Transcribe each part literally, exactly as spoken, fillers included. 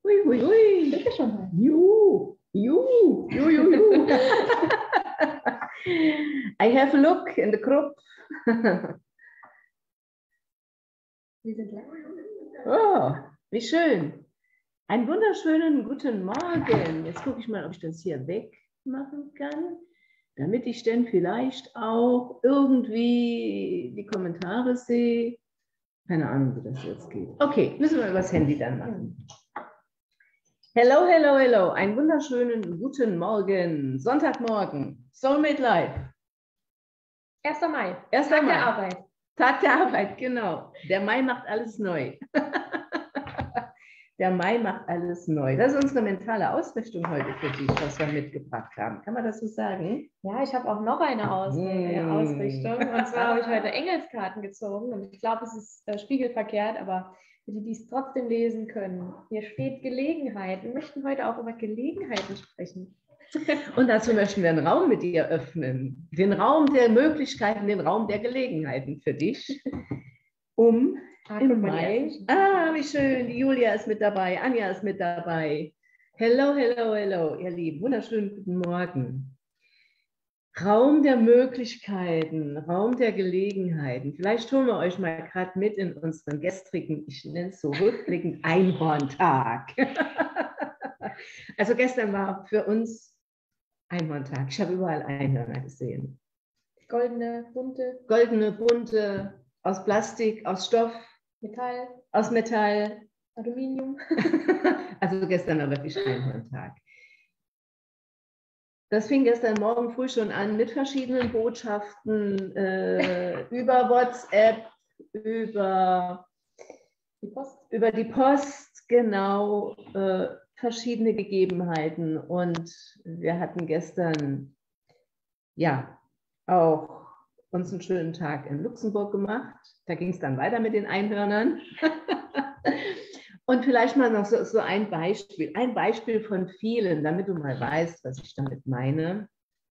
Hui, hui, hui. Sind wir schon mal? You, you, you, you, you. I have a look in the group. Wir sind live. Oh, wie schön. Einen wunderschönen guten Morgen. Jetzt gucke ich mal, ob ich das hier wegmachen kann, damit ich dann vielleicht auch irgendwie die Kommentare sehe. Keine Ahnung, wie das jetzt geht. Okay, müssen wir übers Handy dann machen. Hello, hello, hello. Einen wunderschönen guten Morgen. Sonntagmorgen. Soulmate Live. erster Mai. erster Tag Mai. der Arbeit. Tag der Arbeit, genau. Der Mai macht alles neu. Der Mai macht alles neu. Das ist unsere mentale Ausrichtung heute für dich, was wir mitgebracht haben. Kann man das so sagen? Ja, ich habe auch noch eine Aus Mm. Ausrichtung. Und zwar habe ich heute Engelskarten gezogen. Und ich glaube, es ist äh, spiegelverkehrt, aber für die, die es trotzdem lesen können. Hier steht Gelegenheit. Wir möchten heute auch über Gelegenheiten sprechen. Und dazu möchten wir einen Raum mit dir öffnen. Den Raum der Möglichkeiten, den Raum der Gelegenheiten für dich. Um Ah, im guck mal, die Mai. ersten. Ah, wie schön. Die Julia ist mit dabei. Anja ist mit dabei. Hello, hello, hello, ihr Lieben. Wunderschönen guten Morgen. Raum der Möglichkeiten, Raum der Gelegenheiten. Vielleicht holen wir euch mal gerade mit in unseren gestrigen, ich nenne es so rückblickend, Einhorntag. Also gestern war für uns Einhorntag. Ich habe überall Einhörner gesehen. Goldene, bunte, Goldene, bunte, aus Plastik, aus Stoff, Metall, aus Metall. Aluminium. Also gestern war wirklich Einhorntag. Das fing gestern Morgen früh schon an mit verschiedenen Botschaften äh, über WhatsApp, über Die Post. über die Post, genau, äh, verschiedene Gegebenheiten. Und wir hatten gestern ja auch uns einen schönen Tag in Luxemburg gemacht. Da ging es dann weiter mit den Einhörnern. Und vielleicht mal noch so, so ein Beispiel, ein Beispiel von vielen, damit du mal weißt, was ich damit meine.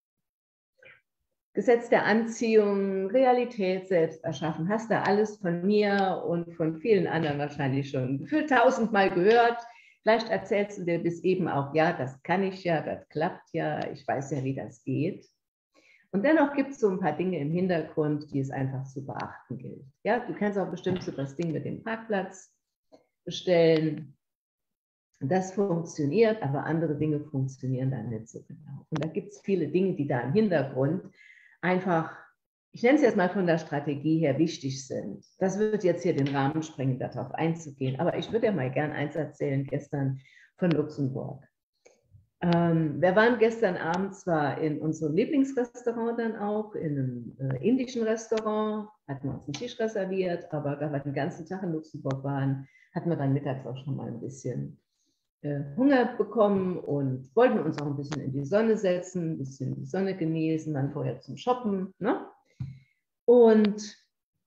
Gesetz der Anziehung, Realität selbst erschaffen, hast du alles von mir und von vielen anderen wahrscheinlich schon gefühlt tausendmal gehört. Vielleicht erzählst du dir bis eben auch, ja, das kann ich ja, das klappt ja, ich weiß ja, wie das geht. Und dennoch gibt es so ein paar Dinge im Hintergrund, die es einfach zu beachten gilt. Ja, du kennst auch bestimmt so das Ding mit dem Parkplatz bestellen. Das funktioniert, aber andere Dinge funktionieren dann nicht so genau. Und da gibt es viele Dinge, die da im Hintergrund einfach, ich nenne es jetzt mal von der Strategie her, wichtig sind. Das wird jetzt hier den Rahmen sprengen, darauf einzugehen. Aber ich würde ja mal gern eins erzählen, gestern von Luxemburg. Ähm, wir waren gestern Abend zwar in unserem Lieblingsrestaurant dann auch, in einem äh, indischen Restaurant, hatten wir uns einen Tisch reserviert, aber da wir den ganzen Tag in Luxemburg waren, hatten wir dann mittags auch schon mal ein bisschen äh, Hunger bekommen und wollten uns auch ein bisschen in die Sonne setzen, ein bisschen die Sonne genießen, dann vorher zum Shoppen. Ne? Und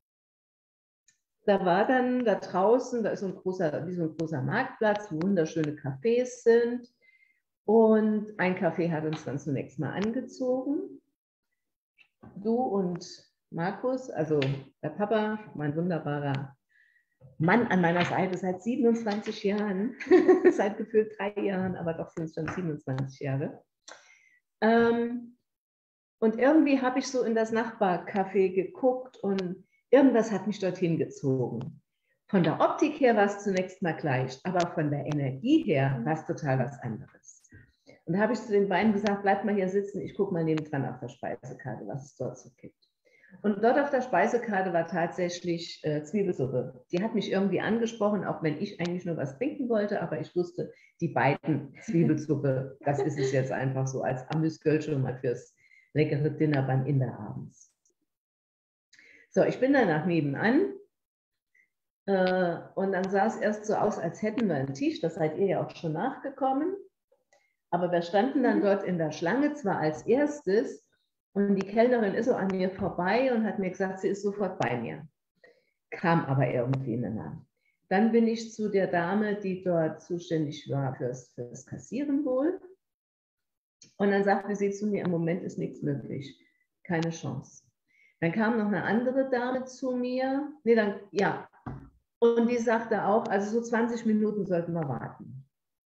da war dann da draußen, da ist so ein großer, wie so ein großer Marktplatz, wo wunderschöne Cafés sind. Und ein Café hat uns dann zunächst mal angezogen. Du und Markus, also der Papa, mein wunderbarer Mann an meiner Seite seit siebenundzwanzig Jahren, seit gefühlt drei Jahren, aber doch sind es schon siebenundzwanzig Jahre. Ähm, und irgendwie habe ich so in das Nachbarcafé geguckt und irgendwas hat mich dorthin gezogen. Von der Optik her war es zunächst mal gleich, aber von der Energie her war es total was anderes. Und da habe ich zu den beiden gesagt, bleibt mal hier sitzen, ich gucke mal nebendran auf der Speisekarte, was es dort so gibt. Und dort auf der Speisekarte war tatsächlich äh, Zwiebelsuppe. Die hat mich irgendwie angesprochen, auch wenn ich eigentlich nur was trinken wollte, aber ich wusste, die beiden Zwiebelsuppe, das ist es jetzt einfach so als Amüsgöl schon mal fürs leckere Dinner beim Inder abends. So, ich bin danach nebenan äh, und dann sah es erst so aus, als hätten wir einen Tisch, das seid ihr ja auch schon nachgekommen. Aber wir standen dann dort in der Schlange, zwar als erstes, und die Kellnerin ist so an mir vorbei und hat mir gesagt, sie ist sofort bei mir. Kam aber irgendwie nicht mehr. Dann bin ich zu der Dame, die dort zuständig war fürs, fürs Kassieren wohl. Und dann sagte sie zu mir, im Moment ist nichts möglich, keine Chance. Dann kam noch eine andere Dame zu mir, nee, dann, ja, und die sagte auch, also so zwanzig Minuten sollten wir warten.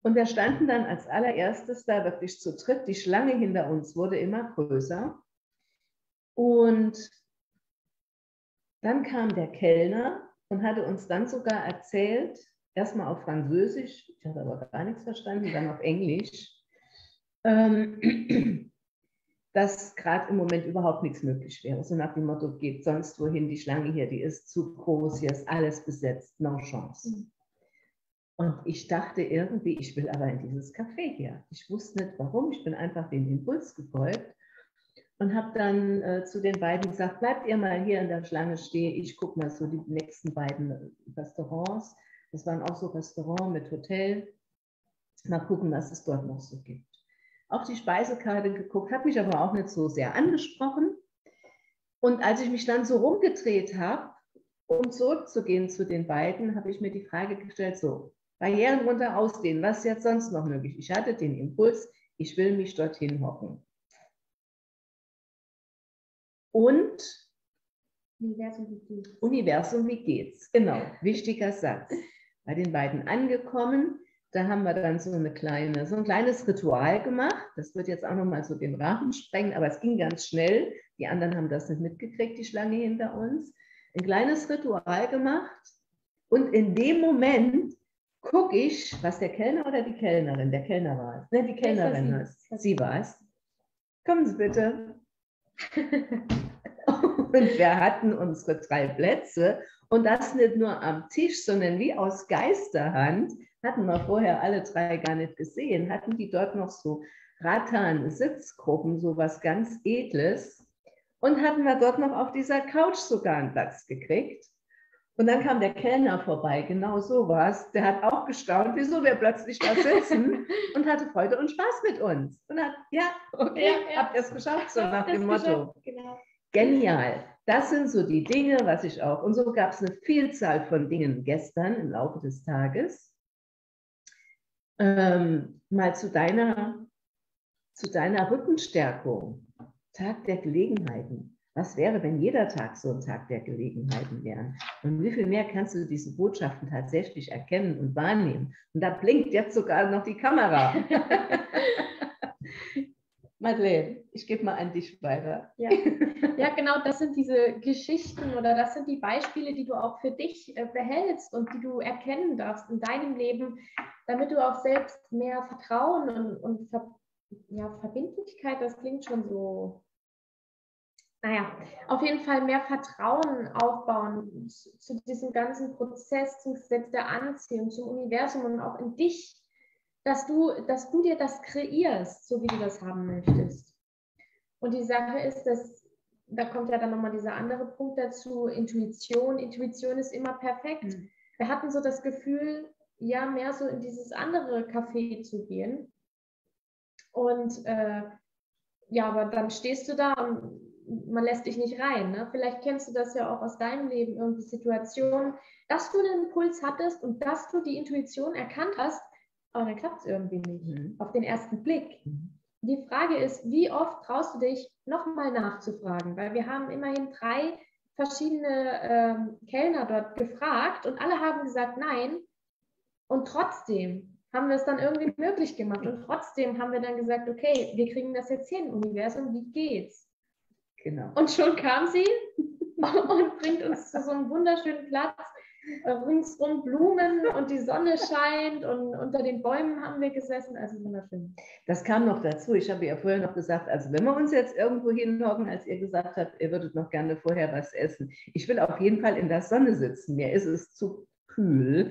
Und wir standen dann als allererstes da wirklich zu dritt. Die Schlange hinter uns wurde immer größer. Und dann kam der Kellner und hatte uns dann sogar erzählt, erstmal auf Französisch, ich habe aber gar nichts verstanden, dann auf Englisch, ähm, dass gerade im Moment überhaupt nichts möglich wäre. So nach dem Motto, geht sonst wohin, die Schlange hier, die ist zu groß, hier ist alles besetzt, no chance. Mhm. Und ich dachte irgendwie, ich will aber in dieses Café hier. Ich wusste nicht warum, ich bin einfach dem Impuls gefolgt und habe dann äh, zu den beiden gesagt, bleibt ihr mal hier in der Schlange stehen, ich gucke mal so die nächsten beiden Restaurants. Das waren auch so Restaurants mit Hotel. Mal gucken, was es dort noch so gibt. Auf die Speisekarte geguckt, hat mich aber auch nicht so sehr angesprochen. Und als ich mich dann so rumgedreht habe, um zurückzugehen zu den beiden, habe ich mir die Frage gestellt, so, Barrieren runter ausdehnen, was ist jetzt sonst noch möglich? Ich hatte den Impuls, ich will mich dorthin hocken. Und Universum, wie geht's? Universum, wie geht's? Genau, wichtiger Satz. Bei den beiden angekommen, da haben wir dann so, eine kleine, so ein kleines Ritual gemacht. Das wird jetzt auch nochmal so den Rahmen sprengen, aber es ging ganz schnell. Die anderen haben das nicht mitgekriegt, die Schlange hinter uns. Ein kleines Ritual gemacht und in dem Moment gucke ich, was der Kellner oder die Kellnerin, der Kellner war es, ne, die Kellnerin war es, sie war es. Kommen Sie bitte. Und wir hatten unsere drei Plätze und das nicht nur am Tisch, sondern wie aus Geisterhand, hatten wir vorher alle drei gar nicht gesehen, hatten die dort noch so Rattan-Sitzgruppen, so was ganz Edles und hatten wir dort noch auf dieser Couch sogar einen Platz gekriegt. Und dann kam der Kellner vorbei, genau so war es. Der hat auch gestaunt, wieso wir plötzlich da sitzen und hatte Freude und Spaß mit uns. Und hat, ja, okay, ja, ja. Habt ihr es geschafft, so nach dem Motto. Genau. Genial. Das sind so die Dinge, was ich auch, und so gab es eine Vielzahl von Dingen gestern im Laufe des Tages. Ähm, mal zu deiner, zu deiner Rückenstärkung, Tag der Gelegenheiten. Was wäre, wenn jeder Tag so ein Tag der Gelegenheiten wäre? Und wie viel mehr kannst du diese Botschaften tatsächlich erkennen und wahrnehmen? Und da blinkt jetzt sogar noch die Kamera. Madeleine, ich gebe mal an dich weiter. Ja. Ja, genau, das sind diese Geschichten oder das sind die Beispiele, die du auch für dich äh, behältst und die du erkennen darfst in deinem Leben, damit du auch selbst mehr Vertrauen und, und Ver ja, Verbindlichkeit, das klingt schon so. Naja, auf jeden Fall mehr Vertrauen aufbauen zu, zu diesem ganzen Prozess, zum Gesetz der Anziehung, zum Universum und auch in dich, dass du, dass du dir das kreierst, so wie du das haben möchtest. Und die Sache ist, dass, da kommt ja dann nochmal dieser andere Punkt dazu, Intuition. Intuition ist immer perfekt. Mhm. Wir hatten so das Gefühl, ja, mehr so in dieses andere Café zu gehen. Und äh, ja, aber dann stehst du da und man lässt dich nicht rein. Ne? Vielleicht kennst du das ja auch aus deinem Leben, irgendwie Situationen, dass du einen Impuls hattest und dass du die Intuition erkannt hast, aber dann klappt es irgendwie nicht, mhm. auf den ersten Blick. Mhm. Die Frage ist, wie oft traust du dich, nochmal nachzufragen? Weil wir haben immerhin drei verschiedene ähm, Kellner dort gefragt und alle haben gesagt, nein. Und trotzdem haben wir es dann irgendwie möglich gemacht. Und trotzdem haben wir dann gesagt, okay, wir kriegen das jetzt hin, Universum, wie geht's? Genau. Und schon kam sie und bringt uns zu so einem wunderschönen Platz, ringsrum Blumen und die Sonne scheint und unter den Bäumen haben wir gesessen, also wunderschön. Das kam noch dazu, ich habe ja vorher noch gesagt, also wenn wir uns jetzt irgendwo hinhocken, als ihr gesagt habt, ihr würdet noch gerne vorher was essen. Ich will auf jeden Fall in der Sonne sitzen, mir ist es zu kühl.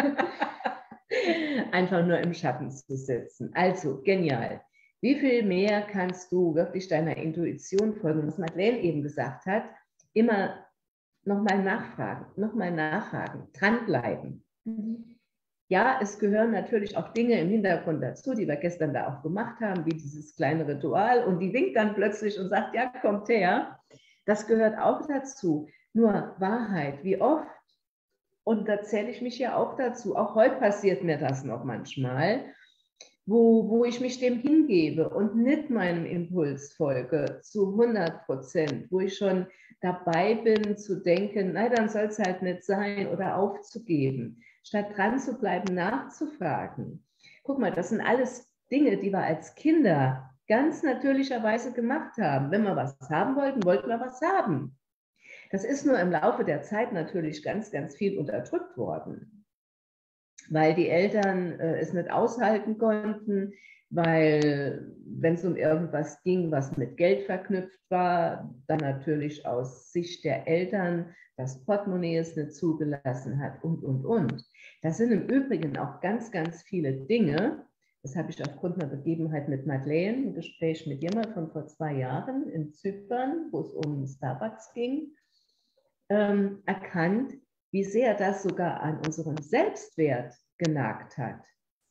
Einfach nur im Schatten zu sitzen. Also, genial. Wie viel mehr kannst du wirklich deiner Intuition folgen? Was Madeleine eben gesagt hat, immer nochmal nachfragen, nochmal nachhaken, dranbleiben. Mhm. Ja, es gehören natürlich auch Dinge im Hintergrund dazu, die wir gestern da auch gemacht haben, wie dieses kleine Ritual und die winkt dann plötzlich und sagt, ja, kommt her. Das gehört auch dazu. Nur Wahrheit, wie oft? Und da zähle ich mich ja auch dazu. Auch heute passiert mir das noch manchmal, wo, wo ich mich dem hingebe und nicht meinem Impuls folge zu hundert Prozent, wo ich schon dabei bin zu denken, nein, dann soll es halt nicht sein oder aufzugeben, statt dran zu bleiben, nachzufragen. Guck mal, das sind alles Dinge, die wir als Kinder ganz natürlicherweise gemacht haben. Wenn wir was haben wollten, wollten wir was haben. Das ist nur im Laufe der Zeit natürlich ganz, ganz viel unterdrückt worden, weil die Eltern äh, es nicht aushalten konnten, weil wenn es um irgendwas ging, was mit Geld verknüpft war, dann natürlich aus Sicht der Eltern das Portemonnaie es nicht zugelassen hat und, und, und. Das sind im Übrigen auch ganz, ganz viele Dinge, das habe ich aufgrund einer Begebenheit mit Madeleine, ein Gespräch mit ihr mal von vor zwei Jahren in Zypern, wo es um Starbucks ging, ähm, erkannt, wie sehr das sogar an unserem Selbstwert genagt hat.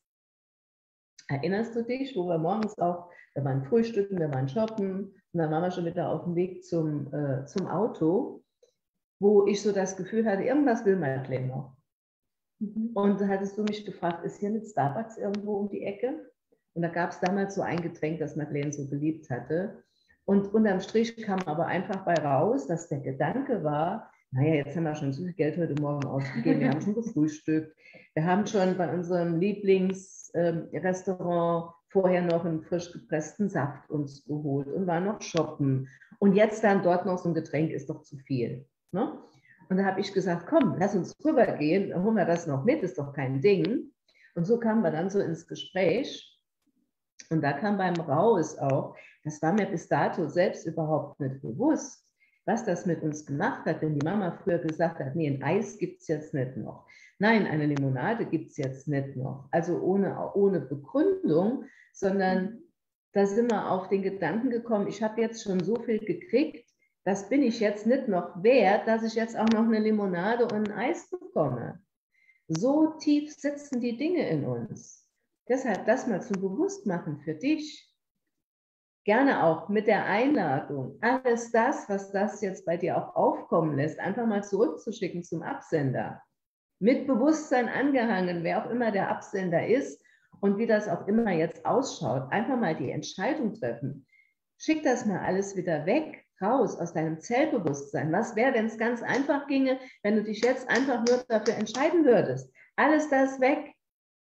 Erinnerst du dich, wo wir morgens auch, wir waren frühstücken, wir waren shoppen und dann waren wir schon wieder auf dem Weg zum, äh, zum Auto, wo ich so das Gefühl hatte, irgendwas will Madeleine noch. Mhm. Und da hattest du mich gefragt, ist hier mit Starbucks irgendwo um die Ecke? Und da gab es damals so ein Getränk, das Madeleine so geliebt hatte. Und unterm Strich kam aber einfach bei raus, dass der Gedanke war, naja, jetzt haben wir schon so viel Geld heute Morgen ausgegeben, wir haben schon gefrühstückt, wir haben schon bei unserem Lieblingsrestaurant ähm, vorher noch einen frisch gepressten Saft uns geholt und waren noch shoppen. Und jetzt dann dort noch so ein Getränk ist doch zu viel. Ne? Und da habe ich gesagt, komm, lass uns rübergehen, holen wir das noch mit, ist doch kein Ding. Und so kamen wir dann so ins Gespräch. Und da kam beim Raus auch, das war mir bis dato selbst überhaupt nicht bewusst, was das mit uns gemacht hat, wenn die Mama früher gesagt hat, nee, ein Eis gibt es jetzt nicht noch. Nein, eine Limonade gibt es jetzt nicht noch. Also ohne, ohne Begründung, sondern da sind wir auf den Gedanken gekommen, ich habe jetzt schon so viel gekriegt, das bin ich jetzt nicht noch wert, dass ich jetzt auch noch eine Limonade und ein Eis bekomme. So tief sitzen die Dinge in uns. Deshalb das mal zum Bewusstmachen für dich. Gerne auch mit der Einladung, alles das, was das jetzt bei dir auch aufkommen lässt, einfach mal zurückzuschicken zum Absender. Mit Bewusstsein angehangen, wer auch immer der Absender ist und wie das auch immer jetzt ausschaut. Einfach mal die Entscheidung treffen. Schick das mal alles wieder weg, raus aus deinem Zellbewusstsein. Was wäre, wenn es ganz einfach ginge, wenn du dich jetzt einfach nur dafür entscheiden würdest? Alles das weg.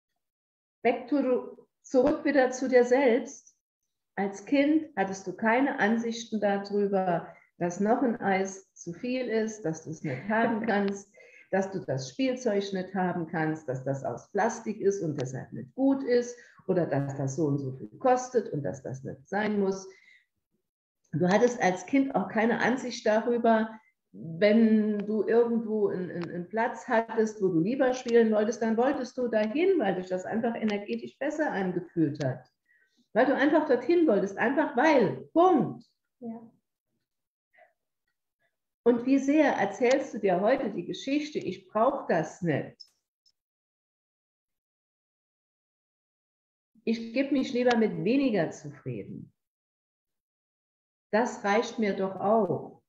Weg zurück wieder zu dir selbst. Als Kind hattest du keine Ansichten darüber, dass noch ein Eis zu viel ist, dass du es nicht haben kannst, dass du das Spielzeug nicht haben kannst, dass das aus Plastik ist und deshalb nicht gut ist oder dass das so und so viel kostet und dass das nicht sein muss. Du hattest als Kind auch keine Ansicht darüber, wenn du irgendwo einen, einen Platz hattest, wo du lieber spielen wolltest, dann wolltest du dahin, weil dich das einfach energetisch besser angefühlt hat. Weil du einfach dorthin wolltest, einfach weil. Punkt. Ja. Und wie sehr erzählst du dir heute die Geschichte, ich brauche das nicht. Ich gebe mich lieber mit weniger zufrieden. Das reicht mir doch auch.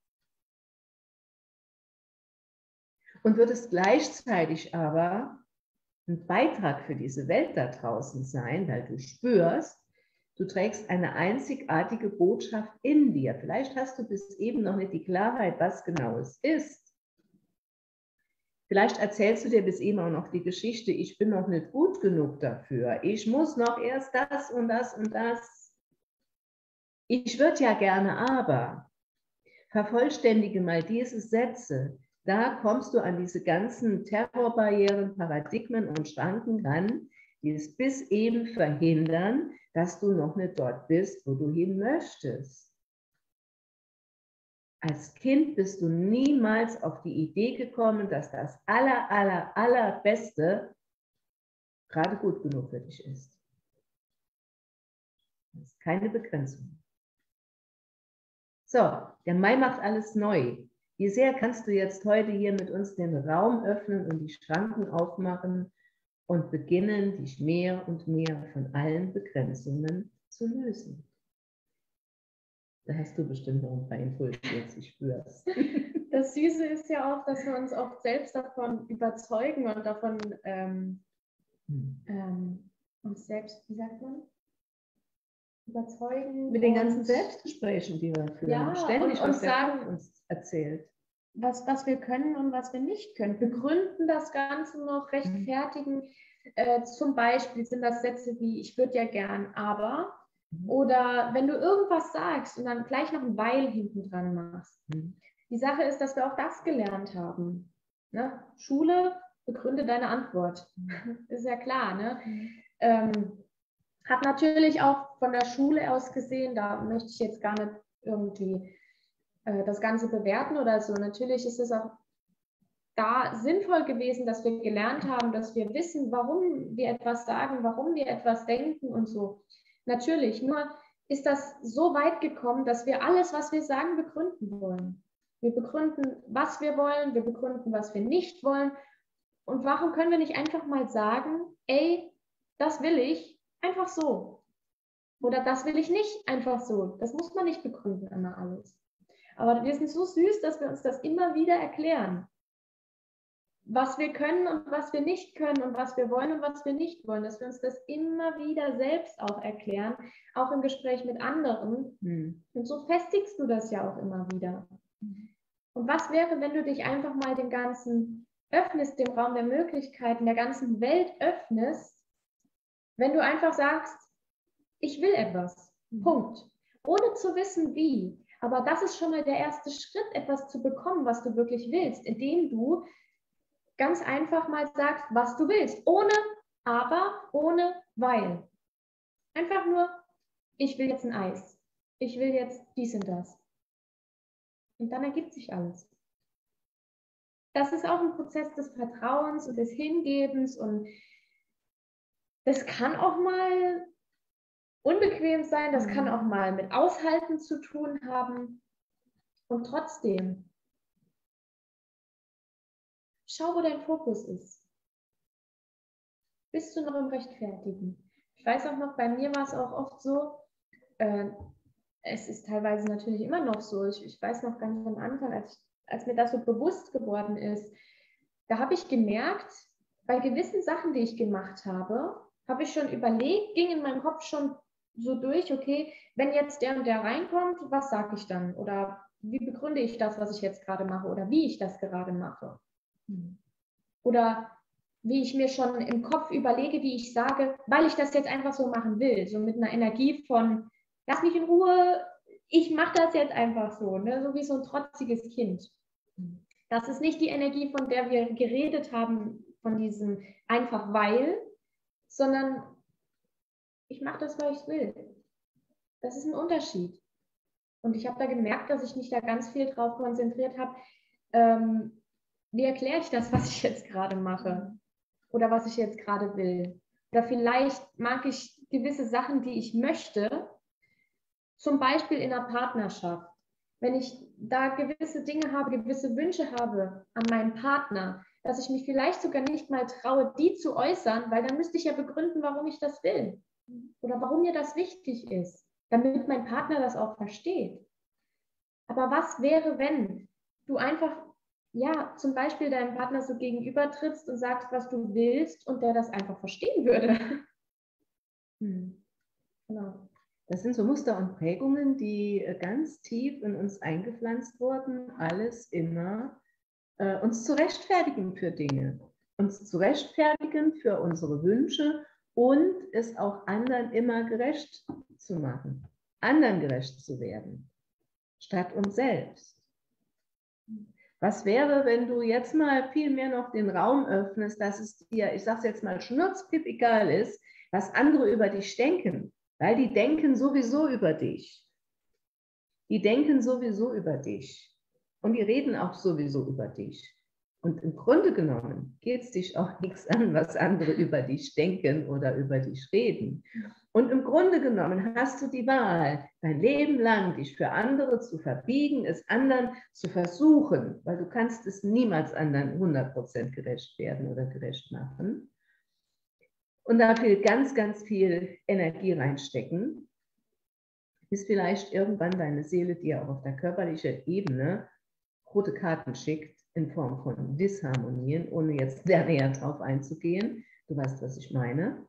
Und würdest gleichzeitig aber ein Beitrag für diese Welt da draußen sein, weil du spürst, du trägst eine einzigartige Botschaft in dir. Vielleicht hast du bis eben noch nicht die Klarheit, was genau es ist. Vielleicht erzählst du dir bis eben auch noch die Geschichte, ich bin noch nicht gut genug dafür. Ich muss noch erst das und das und das. Ich würde ja gerne, aber vervollständige mal diese Sätze. Da kommst du an diese ganzen Terrorbarrieren, Paradigmen und Schranken ran, die es bis eben verhindern, dass du noch nicht dort bist, wo du hin möchtest. Als Kind bist du niemals auf die Idee gekommen, dass das aller, aller, allerbeste gerade gut genug für dich ist. Das ist keine Begrenzung. So, der Mai macht alles neu. Wie sehr kannst du jetzt heute hier mit uns den Raum öffnen und die Schranken aufmachen und beginnen, dich mehr und mehr von allen Begrenzungen zu lösen? Da hast du bestimmt noch ein paar Impulse, jetzt ich spür's. Das Süße ist ja auch, dass wir uns oft selbst davon überzeugen und davon ähm, hm. ähm, uns selbst, wie sagt man? Überzeugen. Mit den ganzen Selbstgesprächen, die wir führen, ja, ständig und, und was der sagen, Kopf uns erzählt. Was, was wir können und was wir nicht können. Begründen das Ganze noch, rechtfertigen. Äh, zum Beispiel sind das Sätze wie, ich würde ja gern, aber. Oder wenn du irgendwas sagst und dann gleich noch ein Weil hinten dran machst. Mhm. Die Sache ist, dass wir auch das gelernt haben. Ne? Schule, begründe deine Antwort. Ist ja klar. Ne? Mhm. Ähm, hat natürlich auch von der Schule aus gesehen, da möchte ich jetzt gar nicht irgendwie äh, das Ganze bewerten oder so. Natürlich ist es auch da sinnvoll gewesen, dass wir gelernt haben, dass wir wissen, warum wir etwas sagen, warum wir etwas denken und so. Natürlich, nur ist das so weit gekommen, dass wir alles, was wir sagen, begründen wollen. Wir begründen, was wir wollen, wir begründen, was wir nicht wollen. Und warum können wir nicht einfach mal sagen, ey, das will ich einfach so. Oder das will ich nicht einfach so. Das muss man nicht begründen, immer alles. Aber wir sind so süß, dass wir uns das immer wieder erklären. Was wir können und was wir nicht können und was wir wollen und was wir nicht wollen, dass wir uns das immer wieder selbst auch erklären, auch im Gespräch mit anderen. Hm. Und so festigst du das ja auch immer wieder. Und was wäre, wenn du dich einfach mal dem Ganzen öffnest, dem Raum der Möglichkeiten, der ganzen Welt öffnest, wenn du einfach sagst, ich will etwas, hm. Punkt. Ohne zu wissen, wie. Aber das ist schon mal der erste Schritt, etwas zu bekommen, was du wirklich willst, indem du ganz einfach mal sagst, was du willst. Ohne aber, ohne weil. Einfach nur, ich will jetzt ein Eis. Ich will jetzt dies und das. Und dann ergibt sich alles. Das ist auch ein Prozess des Vertrauens und des Hingebens und das kann auch mal unbequem sein, das kann auch mal mit Aushalten zu tun haben. Und trotzdem, schau, wo dein Fokus ist. Bist du noch im Rechtfertigen? Ich weiß auch noch, bei mir war es auch oft so, äh, es ist teilweise natürlich immer noch so, ich, ich weiß noch ganz am Anfang, als, als mir das so bewusst geworden ist, da habe ich gemerkt, bei gewissen Sachen, die ich gemacht habe, habe ich schon überlegt, ging in meinem Kopf schon so durch, okay, wenn jetzt der und der reinkommt, was sage ich dann? Oder wie begründe ich das, was ich jetzt gerade mache? Oder wie ich das gerade mache? Oder wie ich mir schon im Kopf überlege, wie ich sage, weil ich das jetzt einfach so machen will, so mit einer Energie von, lass mich in Ruhe, ich mache das jetzt einfach so, ne? So wie so ein trotziges Kind. Das ist nicht die Energie, von der wir geredet haben, von diesem einfach weil, sondern ich mache das, weil ich es will. Das ist ein Unterschied. Und ich habe da gemerkt, dass ich mich da ganz viel drauf konzentriert habe, ähm, wie erkläre ich das, was ich jetzt gerade mache? Oder was ich jetzt gerade will. Oder vielleicht mag ich gewisse Sachen, die ich möchte, zum Beispiel in einer Partnerschaft. Wenn ich da gewisse Dinge habe, gewisse Wünsche habe an meinen Partner, dass ich mich vielleicht sogar nicht mal traue, die zu äußern, weil dann müsste ich ja begründen, warum ich das will. Oder warum mir das wichtig ist, damit mein Partner das auch versteht. Aber was wäre, wenn du einfach ja, zum Beispiel deinem Partner so gegenüber trittst und sagst, was du willst und der das einfach verstehen würde. Hm. Genau. Das sind so Muster und Prägungen, die ganz tief in uns eingepflanzt wurden, alles immer äh, uns zu rechtfertigen für Dinge, uns zu rechtfertigen für unsere Wünsche und es auch anderen immer gerecht zu machen, anderen gerecht zu werden, statt uns selbst. Was wäre, wenn du jetzt mal viel mehr noch den Raum öffnest, dass es dir, ich sage es jetzt mal, schnurzpip egal ist, was andere über dich denken, weil die denken sowieso über dich. Die denken sowieso über dich und die reden auch sowieso über dich. Und im Grunde genommen geht es dich auch nichts an, was andere über dich denken oder über dich reden. Und im Grunde genommen hast du die Wahl, dein Leben lang dich für andere zu verbiegen, es anderen zu versuchen, weil du kannst es niemals anderen hundert Prozent gerecht werden oder gerecht machen. Und dafür ganz, ganz viel Energie reinstecken, bis vielleicht irgendwann deine Seele dir auch auf der körperlichen Ebene rote Karten schickt in Form von Disharmonien, ohne jetzt sehr näher drauf einzugehen. Du weißt, was ich meine.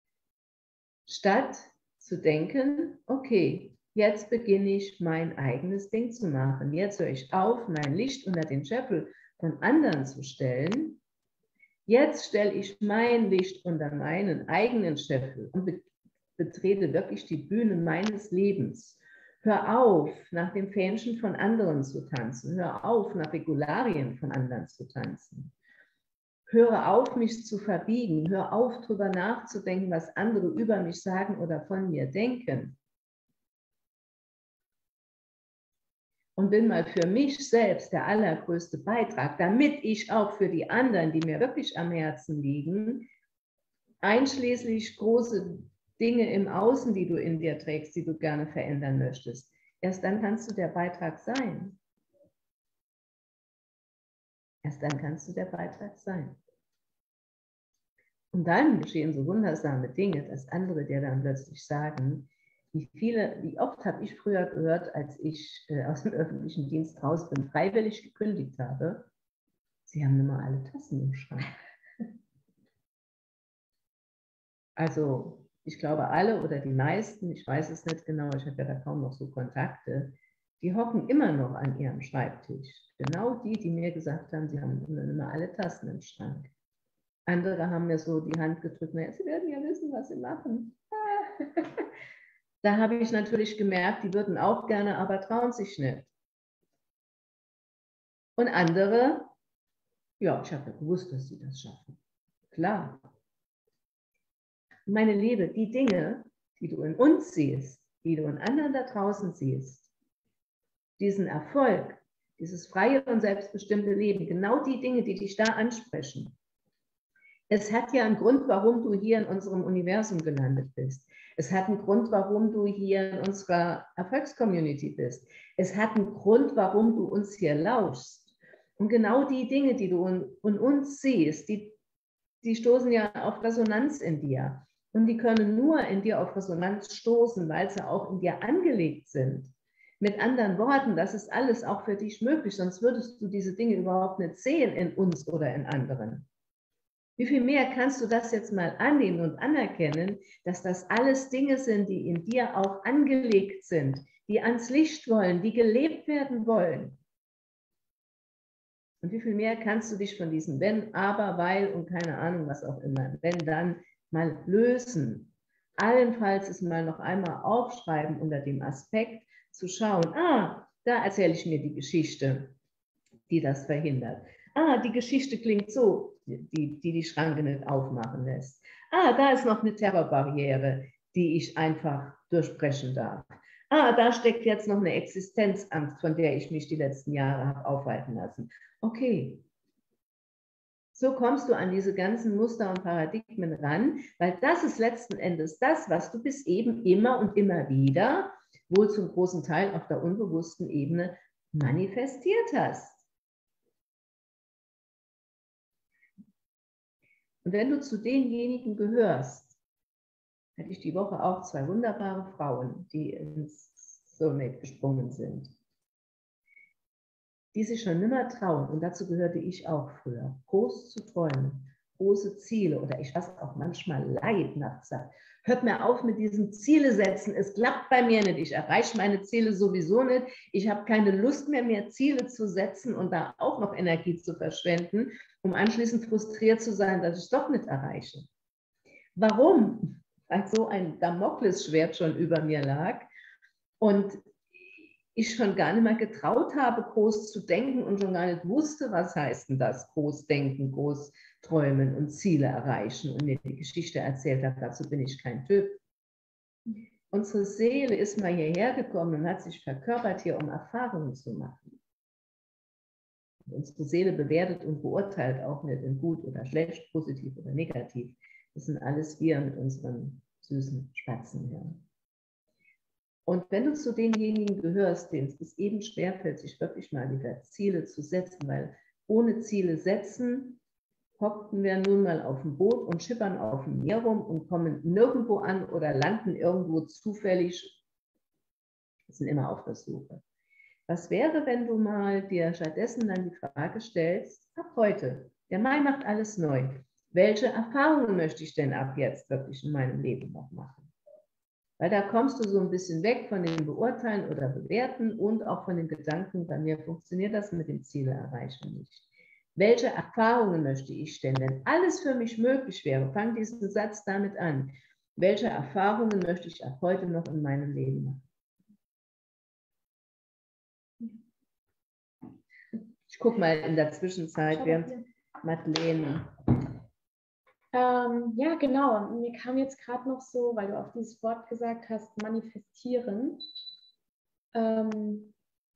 Statt zu denken, okay, jetzt beginne ich mein eigenes Ding zu machen. Jetzt höre ich auf, mein Licht unter den Scheffel von anderen zu stellen. Jetzt stelle ich mein Licht unter meinen eigenen Scheffel und be betrete wirklich die Bühne meines Lebens. Hör auf, nach dem Fähnchen von anderen zu tanzen. Hör auf, nach Regularien von anderen zu tanzen. Höre auf, mich zu verbiegen. Hör auf, darüber nachzudenken, was andere über mich sagen oder von mir denken. Und bin mal für mich selbst der allergrößte Beitrag, damit ich auch für die anderen, die mir wirklich am Herzen liegen, einschließlich große Dinge im Außen, die du in dir trägst, die du gerne verändern möchtest. Erst dann kannst du der Beitrag sein. Erst dann kannst du der Beitrag sein. Und dann geschehen so wundersame Dinge, dass andere dir dann plötzlich sagen, wie viele, wie oft habe ich früher gehört, als ich äh, aus dem öffentlichen Dienst raus bin, freiwillig gekündigt habe, sie haben immer alle Tassen im Schrank. Also ich glaube alle oder die meisten, ich weiß es nicht genau, ich habe ja da kaum noch so Kontakte, die hocken immer noch an ihrem Schreibtisch. Genau die, die mir gesagt haben, sie haben immer alle Tassen im Schrank. Andere haben mir so die Hand gedrückt, naja, sie werden ja wissen, was sie machen. Da habe ich natürlich gemerkt, die würden auch gerne, aber trauen sich nicht. Und andere, ja, ich habe ja gewusst, dass sie das schaffen. Klar. Meine Liebe, die Dinge, die du in uns siehst, die du in anderen da draußen siehst, diesen Erfolg, dieses freie und selbstbestimmte Leben, genau die Dinge, die dich da ansprechen. Es hat ja einen Grund, warum du hier in unserem Universum gelandet bist. Es hat einen Grund, warum du hier in unserer Erfolgscommunity bist. Es hat einen Grund, warum du uns hier lauschst. Und genau die Dinge, die du in, in uns siehst, die, die stoßen ja auf Resonanz in dir. Und die können nur in dir auf Resonanz stoßen, weil sie auch in dir angelegt sind. Mit anderen Worten, das ist alles auch für dich möglich, sonst würdest du diese Dinge überhaupt nicht sehen in uns oder in anderen. Wie viel mehr kannst du das jetzt mal annehmen und anerkennen, dass das alles Dinge sind, die in dir auch angelegt sind, die ans Licht wollen, die gelebt werden wollen. Und wie viel mehr kannst du dich von diesen Wenn, Aber, Weil und keine Ahnung, was auch immer, wenn dann mal lösen. Allenfalls es mal noch einmal aufschreiben unter dem Aspekt zu schauen, ah, da erzähle ich mir die Geschichte, die das verhindert. Ah, die Geschichte klingt so, die, die die Schranke nicht aufmachen lässt. Ah, da ist noch eine Terrorbarriere, die ich einfach durchbrechen darf. Ah, da steckt jetzt noch eine Existenzangst, von der ich mich die letzten Jahre habe aufhalten lassen. Okay. So kommst du an diese ganzen Muster und Paradigmen ran, weil das ist letzten Endes das, was du bis eben immer und immer wieder, wohl zum großen Teil auf der unbewussten Ebene, manifestiert hast. Und wenn du zu denjenigen gehörst, hatte ich die Woche auch zwei wunderbare Frauen, die ins Soulmate gesprungen sind, die sich schon nimmer trauen, und dazu gehörte ich auch früher, groß zu träumen, große Ziele, oder ich was auch manchmal leid nachts sagt, hört mir auf mit diesen Ziele setzen, es klappt bei mir nicht, ich erreiche meine Ziele sowieso nicht, ich habe keine Lust mehr, mehr Ziele zu setzen und da auch noch Energie zu verschwenden, um anschließend frustriert zu sein, dass ich es doch nicht erreiche. Warum? Weil so ein Damoklesschwert schon über mir lag und ich schon gar nicht mehr getraut habe, groß zu denken und schon gar nicht wusste, was heißt denn das, groß denken, groß träumen und Ziele erreichen, und mir die Geschichte erzählt habe, dazu bin ich kein Typ. Unsere Seele ist mal hierher gekommen und hat sich verkörpert hier, um Erfahrungen zu machen. Unsere Seele bewertet und beurteilt auch nicht in gut oder schlecht, positiv oder negativ. Das sind alles wir mit unseren süßen Spatzenhirn. Und wenn du zu denjenigen gehörst, denen es eben schwerfällt, sich wirklich mal wieder Ziele zu setzen, weil ohne Ziele setzen, hockten wir nun mal auf dem Boot und schippern auf dem Meer rum und kommen nirgendwo an oder landen irgendwo zufällig, sind immer auf der Suche. Was wäre, wenn du mal dir stattdessen dann die Frage stellst, ab heute, der Mai macht alles neu, welche Erfahrungen möchte ich denn ab jetzt wirklich in meinem Leben noch machen? Weil da kommst du so ein bisschen weg von dem Beurteilen oder Bewerten und auch von den Gedanken, bei mir funktioniert das mit dem Ziele erreichen nicht. Welche Erfahrungen möchte ich denn, wenn alles für mich möglich wäre? Fang diesen Satz damit an. Welche Erfahrungen möchte ich ab heute noch in meinem Leben machen? Ich gucke mal in der Zwischenzeit, während Madeleine. Ähm, ja, genau. Mir kam jetzt gerade noch so, weil du auch dieses Wort gesagt hast, manifestieren. Ähm,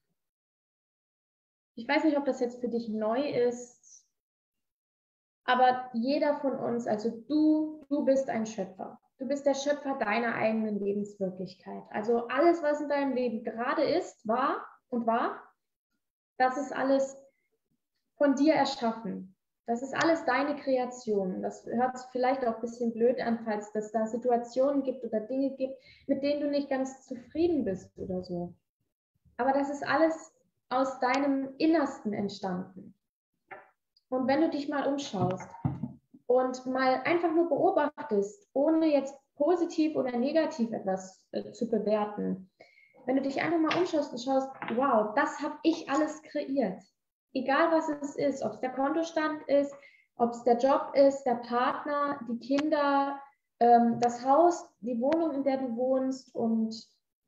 ich weiß nicht, ob das jetzt für dich neu ist, aber jeder von uns, also du, du bist ein Schöpfer. Du bist der Schöpfer deiner eigenen Lebenswirklichkeit. Also alles, was in deinem Leben gerade ist, war und war, das ist alles von dir erschaffen. Das ist alles deine Kreation. Das hört sich vielleicht auch ein bisschen blöd an, falls es da Situationen gibt oder Dinge gibt, mit denen du nicht ganz zufrieden bist oder so. Aber das ist alles aus deinem Innersten entstanden. Und wenn du dich mal umschaust und mal einfach nur beobachtest, ohne jetzt positiv oder negativ etwas äh, zu bewerten, wenn du dich einfach mal umschaust und schaust, wow, das habe ich alles kreiert. Egal was es ist, ob es der Kontostand ist, ob es der Job ist, der Partner, die Kinder, ähm, das Haus, die Wohnung, in der du wohnst und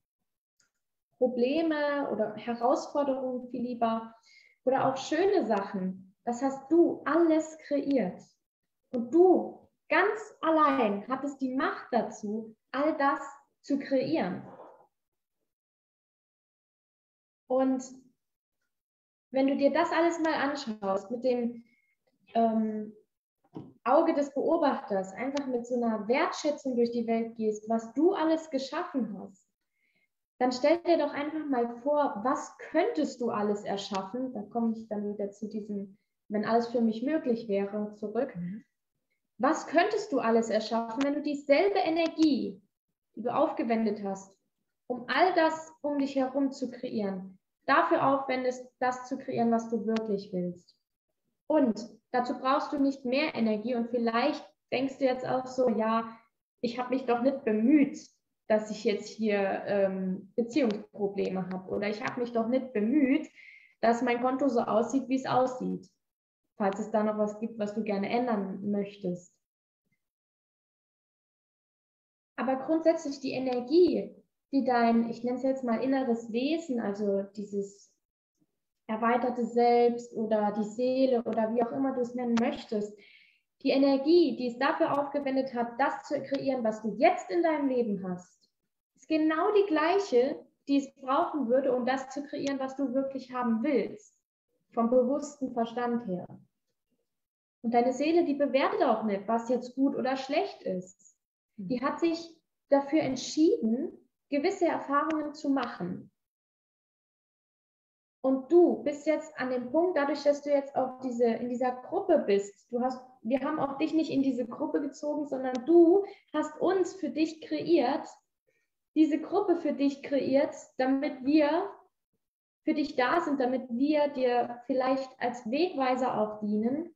Probleme oder Herausforderungen viel lieber oder auch schöne Sachen, das hast du alles kreiert. Und du ganz allein hattest die Macht dazu, all das zu kreieren. Und wenn du dir das alles mal anschaust, mit dem ähm, Auge des Beobachters, einfach mit so einer Wertschätzung durch die Welt gehst, was du alles geschaffen hast, dann stell dir doch einfach mal vor, was könntest du alles erschaffen? Da komme ich dann wieder zu diesem, wenn alles für mich möglich wäre, zurück. Mhm. Was könntest du alles erschaffen, wenn du dieselbe Energie, die du aufgewendet hast, um all das um dich herum zu kreieren, dafür aufwendest, das zu kreieren, was du wirklich willst? Und dazu brauchst du nicht mehr Energie und vielleicht denkst du jetzt auch so, ja, ich habe mich doch nicht bemüht, dass ich jetzt hier ähm, Beziehungsprobleme habe oder ich habe mich doch nicht bemüht, dass mein Konto so aussieht, wie es aussieht, falls es da noch was gibt, was du gerne ändern möchtest. Aber grundsätzlich die Energie, die dein, ich nenne es jetzt mal inneres Wesen, also dieses erweiterte Selbst oder die Seele oder wie auch immer du es nennen möchtest, die Energie, die es dafür aufgewendet hat, das zu kreieren, was du jetzt in deinem Leben hast, ist genau die gleiche, die es brauchen würde, um das zu kreieren, was du wirklich haben willst, vom bewussten Verstand her. Und deine Seele, die bewertet auch nicht, was jetzt gut oder schlecht ist. Die hat sich dafür entschieden, gewisse Erfahrungen zu machen. Und du bist jetzt an dem Punkt, dadurch, dass du jetzt auf diese, in dieser Gruppe bist, du hast, wir haben auch dich nicht in diese Gruppe gezogen, sondern du hast uns für dich kreiert, diese Gruppe für dich kreiert, damit wir für dich da sind, damit wir dir vielleicht als Wegweiser auch dienen.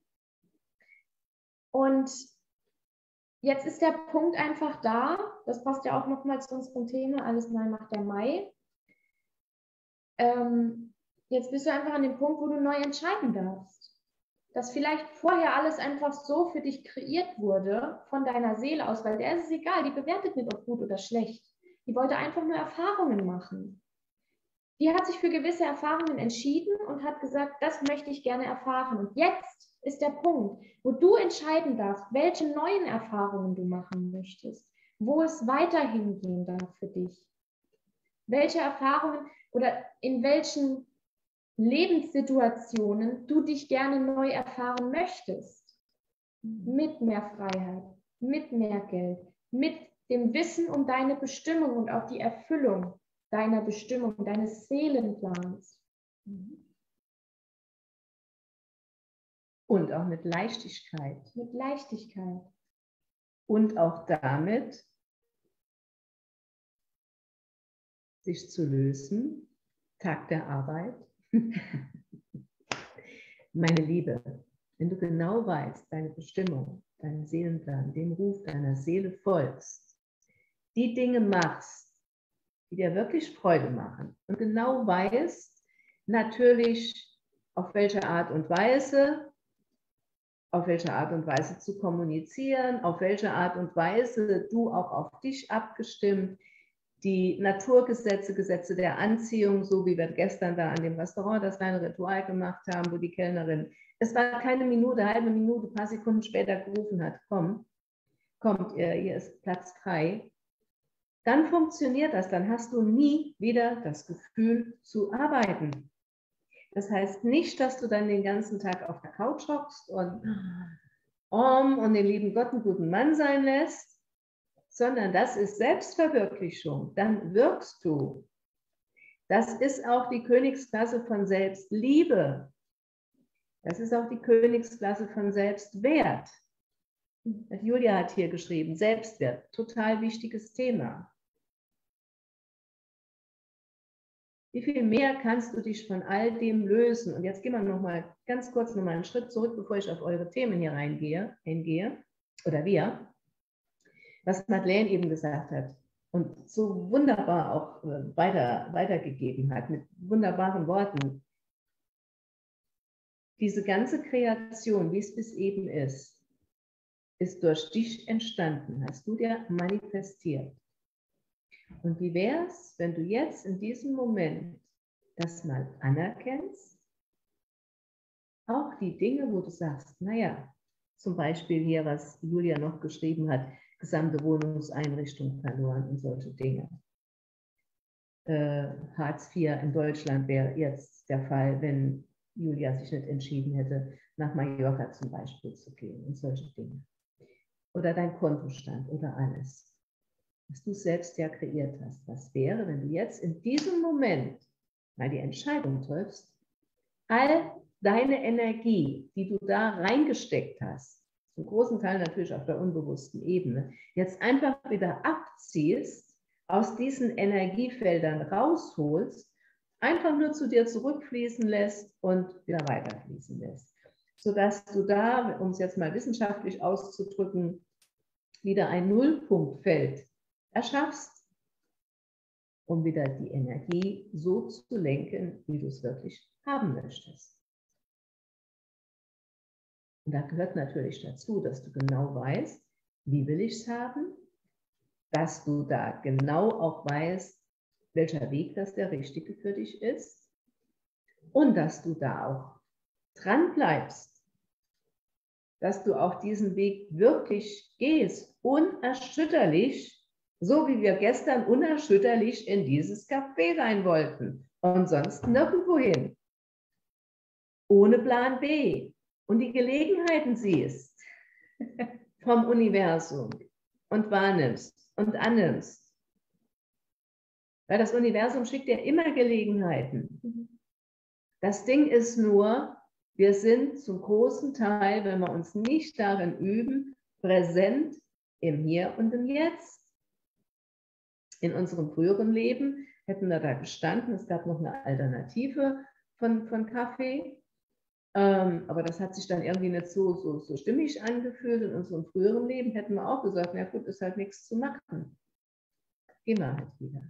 Und jetzt ist der Punkt einfach da, das passt ja auch nochmal zu unserem Thema, alles neu macht der Mai. Ähm, jetzt bist du einfach an dem Punkt, wo du neu entscheiden darfst. Dass vielleicht vorher alles einfach so für dich kreiert wurde, von deiner Seele aus, weil der ist es egal, die bewertet nicht, ob gut oder schlecht. Die wollte einfach nur Erfahrungen machen. Die hat sich für gewisse Erfahrungen entschieden und hat gesagt, das möchte ich gerne erfahren. Und jetzt ist der Punkt, wo du entscheiden darfst, welche neuen Erfahrungen du machen möchtest, wo es weiterhin gehen darf für dich. Welche Erfahrungen oder in welchen Lebenssituationen du dich gerne neu erfahren möchtest. Mit mehr Freiheit, mit mehr Geld, mit dem Wissen um deine Bestimmung und auch die Erfüllung deiner Bestimmung, deines Seelenplans. Und auch mit Leichtigkeit. Mit Leichtigkeit. Und auch damit, sich zu lösen, Tag der Arbeit. Meine Liebe, wenn du genau weißt, deine Bestimmung, deinen Seelenplan, dem Ruf deiner Seele folgst, die Dinge machst, die dir wirklich Freude machen und genau weißt, natürlich auf welche Art und Weise auf welche Art und Weise zu kommunizieren, auf welche Art und Weise du auch auf dich abgestimmt, die Naturgesetze, Gesetze der Anziehung, so wie wir gestern da an dem Restaurant das kleine Ritual gemacht haben, wo die Kellnerin, es war keine Minute, halbe Minute, ein paar Sekunden später gerufen hat, komm, kommt ihr, hier ist Platz frei. Dann funktioniert das, dann hast du nie wieder das Gefühl zu arbeiten. Das heißt nicht, dass du dann den ganzen Tag auf der Couch hockst und um, und den lieben Gott einen guten Mann sein lässt, sondern das ist Selbstverwirklichung. Dann wirkst du. Das ist auch die Königsklasse von Selbstliebe. Das ist auch die Königsklasse von Selbstwert. Julia hat hier geschrieben, Selbstwert, total wichtiges Thema. Wie viel mehr kannst du dich von all dem lösen? Und jetzt gehen wir noch mal ganz kurz noch mal einen Schritt zurück, bevor ich auf eure Themen hier reingehe, hingehe, oder wir, was Madeleine eben gesagt hat und so wunderbar auch weiter, weitergegeben hat, mit wunderbaren Worten. Diese ganze Kreation, wie es bis eben ist, ist durch dich entstanden, hast du dir manifestiert. Und wie wäre es, wenn du jetzt in diesem Moment das mal anerkennst, auch die Dinge, wo du sagst, naja, zum Beispiel hier, was Julia noch geschrieben hat, gesamte Wohnungseinrichtung verloren und solche Dinge. Äh, Hartz vier in Deutschland wäre jetzt der Fall, wenn Julia sich nicht entschieden hätte, nach Mallorca zum Beispiel zu gehen und solche Dinge. Oder dein Kontostand oder alles, was du selbst ja kreiert hast. Was wäre, wenn du jetzt in diesem Moment mal die Entscheidung triffst, all deine Energie, die du da reingesteckt hast, zum großen Teil natürlich auf der unbewussten Ebene, jetzt einfach wieder abziehst, aus diesen Energiefeldern rausholst, einfach nur zu dir zurückfließen lässt und wieder weiterfließen lässt. Sodass du da, um es jetzt mal wissenschaftlich auszudrücken, wieder ein Nullpunktfeld erschaffst, um wieder die Energie so zu lenken, wie du es wirklich haben möchtest. Und da gehört natürlich dazu, dass du genau weißt, wie will ich es haben, dass du da genau auch weißt, welcher Weg das der richtige für dich ist und dass du da auch dran bleibst, dass du auch diesen Weg wirklich gehst, unerschütterlich, so wie wir gestern unerschütterlich in dieses Café rein wollten und sonst nirgendwo hin, ohne Plan B und die Gelegenheiten siehst vom Universum und wahrnimmst und annimmst. Weil das Universum schickt dir immer Gelegenheiten. Das Ding ist nur, wir sind zum großen Teil, wenn wir uns nicht darin üben, präsent im Hier und im Jetzt. In unserem früheren Leben hätten wir da gestanden, es gab noch eine Alternative von, von Kaffee, ähm, aber das hat sich dann irgendwie nicht so, so, so stimmig angefühlt. In unserem früheren Leben hätten wir auch gesagt, na gut, ist halt nichts zu machen. Gehen wir halt wieder.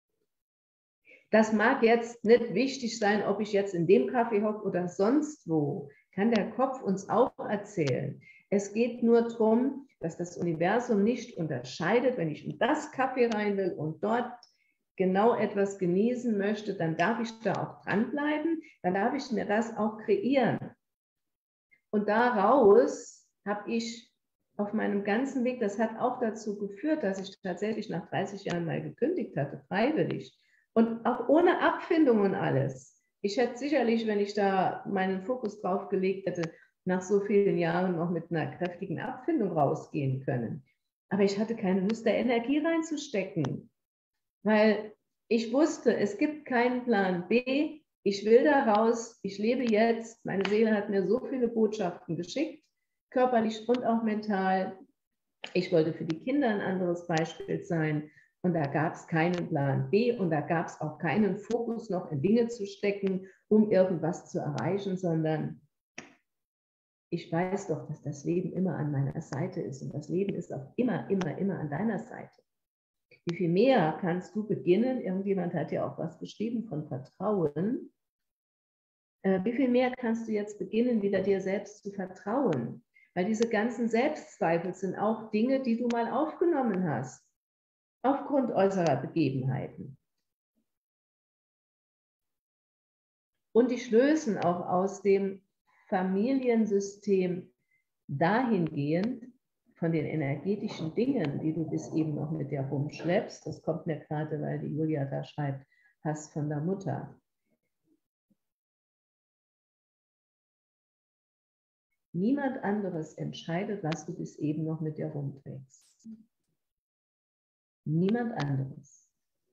Das mag jetzt nicht wichtig sein, ob ich jetzt in dem Café hocke oder sonst wo. Kann der Kopf uns auch erzählen. Es geht nur darum, dass das Universum nicht unterscheidet, wenn ich in das Café rein will und dort genau etwas genießen möchte, dann darf ich da auch dranbleiben, dann darf ich mir das auch kreieren. Und daraus habe ich auf meinem ganzen Weg, das hat auch dazu geführt, dass ich tatsächlich nach dreißig Jahren mal gekündigt hatte, freiwillig. Und auch ohne Abfindung und alles. Ich hätte sicherlich, wenn ich da meinen Fokus drauf gelegt hätte, nach so vielen Jahren noch mit einer kräftigen Abfindung rausgehen können. Aber ich hatte keine Lust, da Energie reinzustecken. Weil ich wusste, es gibt keinen Plan B. Ich will da raus, ich lebe jetzt. Meine Seele hat mir so viele Botschaften geschickt, körperlich und auch mental. Ich wollte für die Kinder ein anderes Beispiel sein. Und da gab es keinen Plan B und da gab es auch keinen Fokus noch in Dinge zu stecken, um irgendwas zu erreichen, sondern ich weiß doch, dass das Leben immer an meiner Seite ist und das Leben ist auch immer, immer, immer an deiner Seite. Wie viel mehr kannst du beginnen? Irgendjemand hat ja auch was geschrieben von Vertrauen. Äh, wie viel mehr kannst du jetzt beginnen, wieder dir selbst zu vertrauen? Weil diese ganzen Selbstzweifel sind auch Dinge, die du mal aufgenommen hast, aufgrund äußerer Begebenheiten. Und die lösen auch aus dem Familiensystem dahingehend von den energetischen Dingen, die du bis eben noch mit dir rumschleppst. Das kommt mir gerade, weil die Julia da schreibt, Hass von der Mutter. Niemand anderes entscheidet, was du bis eben noch mit dir rumträgst. Niemand anderes.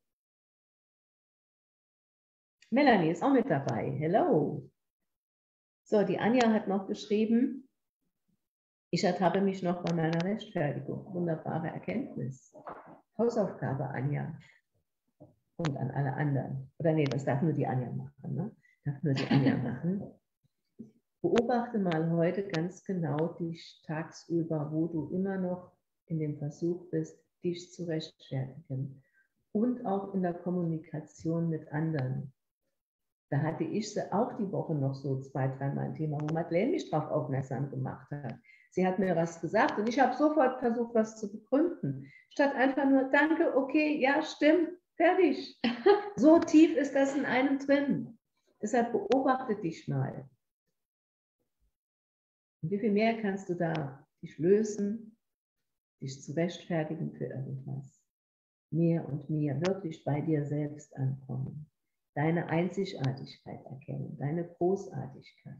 Melanie ist auch mit dabei. Hello. So, die Anja hat noch geschrieben, ich ertappe mich noch bei meiner Rechtfertigung. Wunderbare Erkenntnis. Hausaufgabe, Anja. Und an alle anderen. Oder nee, das darf nur die Anja machen. Ne? Darf nur die Anja machen. Beobachte mal heute ganz genau dich tagsüber, wo du immer noch in dem Versuch bist, dich zu rechtfertigen. Und auch in der Kommunikation mit anderen. Da hatte ich sie auch die Woche noch so zwei, dreimal ein Thema, wo Madeleine mich darauf aufmerksam gemacht hat. Sie hat mir was gesagt und ich habe sofort versucht, was zu begründen. Statt einfach nur, danke, okay, ja, stimmt, fertig. So tief ist das in einem drin. Deshalb beobachte dich mal. Und wie viel mehr kannst du da dich lösen, dich zu rechtfertigen für irgendwas? Mehr und mehr wirklich bei dir selbst ankommen. Deine Einzigartigkeit erkennen, deine Großartigkeit.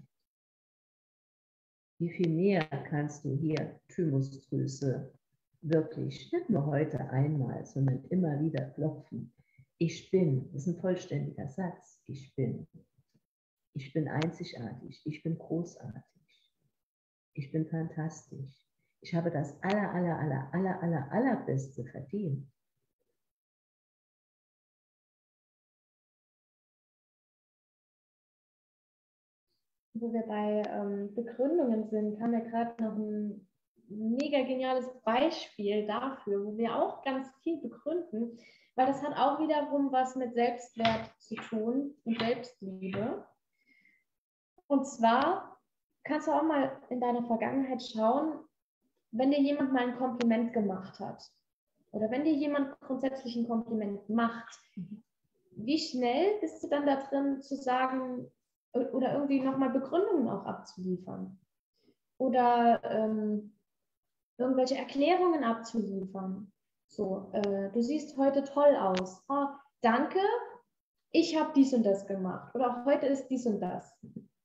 Wie viel mehr kannst du hier Thymusdrüse wirklich, nicht nur heute einmal, sondern immer wieder klopfen. Ich bin, das ist ein vollständiger Satz, ich bin. Ich bin einzigartig, ich bin großartig, ich bin fantastisch. Ich habe das aller, aller, aller, aller, aller, allerbeste verdient. Wo wir bei ähm, Begründungen sind, haben wir gerade noch ein mega geniales Beispiel dafür, wo wir auch ganz viel begründen, weil das hat auch wiederum was mit Selbstwert zu tun und Selbstliebe. Und zwar kannst du auch mal in deiner Vergangenheit schauen, wenn dir jemand mal ein Kompliment gemacht hat oder wenn dir jemand grundsätzlich ein Kompliment macht, wie schnell bist du dann da drin zu sagen, oder irgendwie nochmal Begründungen auch abzuliefern oder ähm, irgendwelche Erklärungen abzuliefern. So, äh, du siehst heute toll aus. Oh, danke, ich habe dies und das gemacht. Oder heute ist dies und das.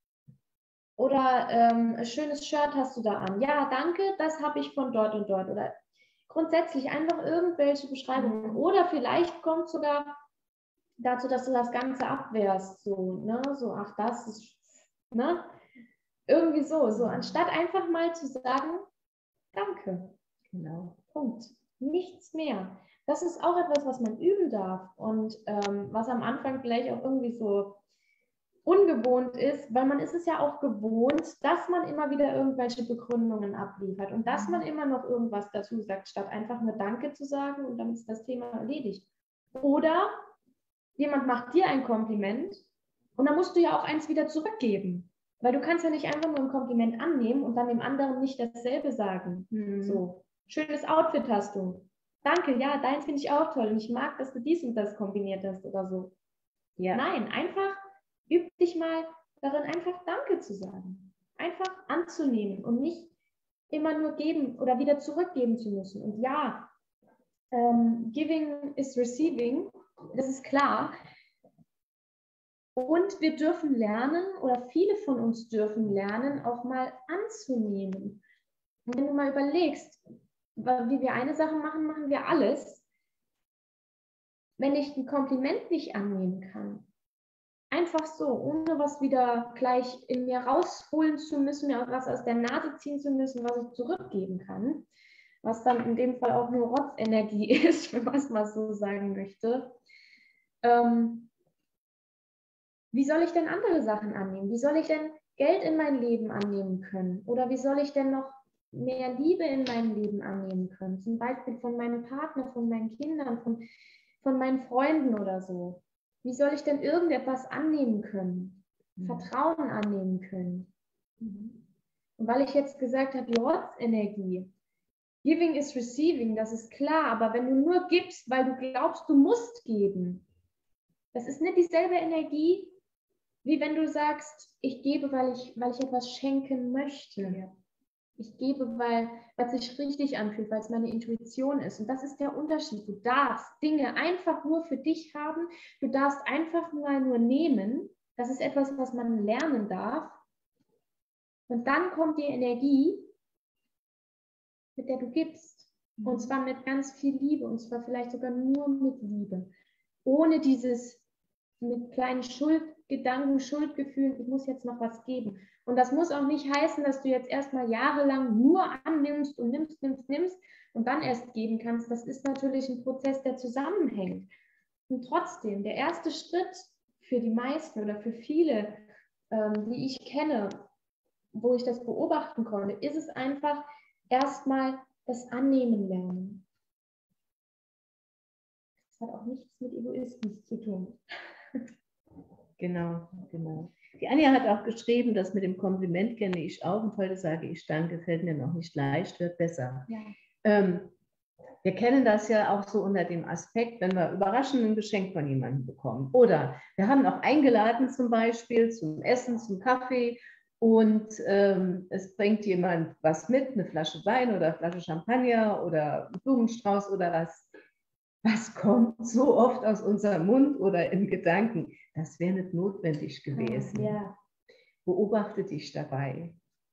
Oder ähm, ein schönes Shirt hast du da an. Ja, danke, das habe ich von dort und dort. Oder grundsätzlich einfach irgendwelche Beschreibungen. Oder vielleicht kommt sogar dazu, dass du das Ganze abwehrst, so, ne, so, ach, das ist, ne, irgendwie so, so, anstatt einfach mal zu sagen, danke, genau, Punkt, nichts mehr. Das ist auch etwas, was man üben darf und ähm, was am Anfang vielleicht auch irgendwie so ungewohnt ist, weil man ist es ja auch gewohnt, dass man immer wieder irgendwelche Begründungen abliefert und dass man immer noch irgendwas dazu sagt, statt einfach nur Danke zu sagen und dann ist das Thema erledigt. Oder jemand macht dir ein Kompliment und dann musst du ja auch eins wieder zurückgeben. Weil du kannst ja nicht einfach nur ein Kompliment annehmen und dann dem anderen nicht dasselbe sagen. Mhm. So, schönes Outfit hast du. Danke, ja, deins finde ich auch toll und ich mag, dass du dies und das kombiniert hast oder so. Ja. Nein, einfach üb dich mal darin, einfach Danke zu sagen. Einfach anzunehmen und nicht immer nur geben oder wieder zurückgeben zu müssen. Und ja, ähm, giving is receiving. Das ist klar. Und wir dürfen lernen, oder viele von uns dürfen lernen, auch mal anzunehmen. Und wenn du mal überlegst, wie wir eine Sache machen, machen wir alles. Wenn ich ein Kompliment nicht annehmen kann, einfach so, ohne was wieder gleich in mir rausholen zu müssen, mir auch was aus der Nase ziehen zu müssen, was ich zurückgeben kann, was dann in dem Fall auch nur Rotzenergie ist, wenn man es mal so sagen möchte. Ähm, wie soll ich denn andere Sachen annehmen? Wie soll ich denn Geld in mein Leben annehmen können? Oder wie soll ich denn noch mehr Liebe in meinem Leben annehmen können? Zum Beispiel von meinem Partner, von meinen Kindern, von, von meinen Freunden oder so. Wie soll ich denn irgendetwas annehmen können, mhm. Vertrauen annehmen können. Mhm. Und weil ich jetzt gesagt habe, die Ortsenergie, Giving is receiving, das ist klar, aber wenn du nur gibst, weil du glaubst, du musst geben, das ist nicht dieselbe Energie, wie wenn du sagst, ich gebe, weil ich, weil ich etwas schenken möchte. Ja. Ich gebe, weil es sich richtig anfühlt, weil es meine Intuition ist. Und das ist der Unterschied. Du darfst Dinge einfach nur für dich haben. Du darfst einfach mal nur nehmen. Das ist etwas, was man lernen darf. Und dann kommt die Energie, mit der du gibst. Und zwar mit ganz viel Liebe. Und zwar vielleicht sogar nur mit Liebe. Ohne dieses mit kleinen Schuldgedanken, Schuldgefühlen, ich muss jetzt noch was geben. Und das muss auch nicht heißen, dass du jetzt erstmal jahrelang nur annimmst und nimmst, nimmst, nimmst und dann erst geben kannst. Das ist natürlich ein Prozess, der zusammenhängt. Und trotzdem, der erste Schritt für die meisten oder für viele, ähm, die ich kenne, wo ich das beobachten konnte, ist es einfach erstmal das Annehmen lernen. Das hat auch nichts mit Egoismus zu tun. Genau, genau. Die Anja hat auch geschrieben, das mit dem Kompliment kenne ich auch und heute sage ich danke, fällt mir noch nicht leicht, wird besser. Ja. Ähm, wir kennen das ja auch so unter dem Aspekt, wenn wir überraschend ein Geschenk von jemandem bekommen. Oder wir haben auch eingeladen zum Beispiel zum Essen, zum Kaffee und ähm, es bringt jemand was mit, eine Flasche Wein oder eine Flasche Champagner oder einen Blumenstrauß oder was. Was kommt so oft aus unserem Mund oder im Gedanken? Das wäre nicht notwendig gewesen. Ja. Beobachte dich dabei.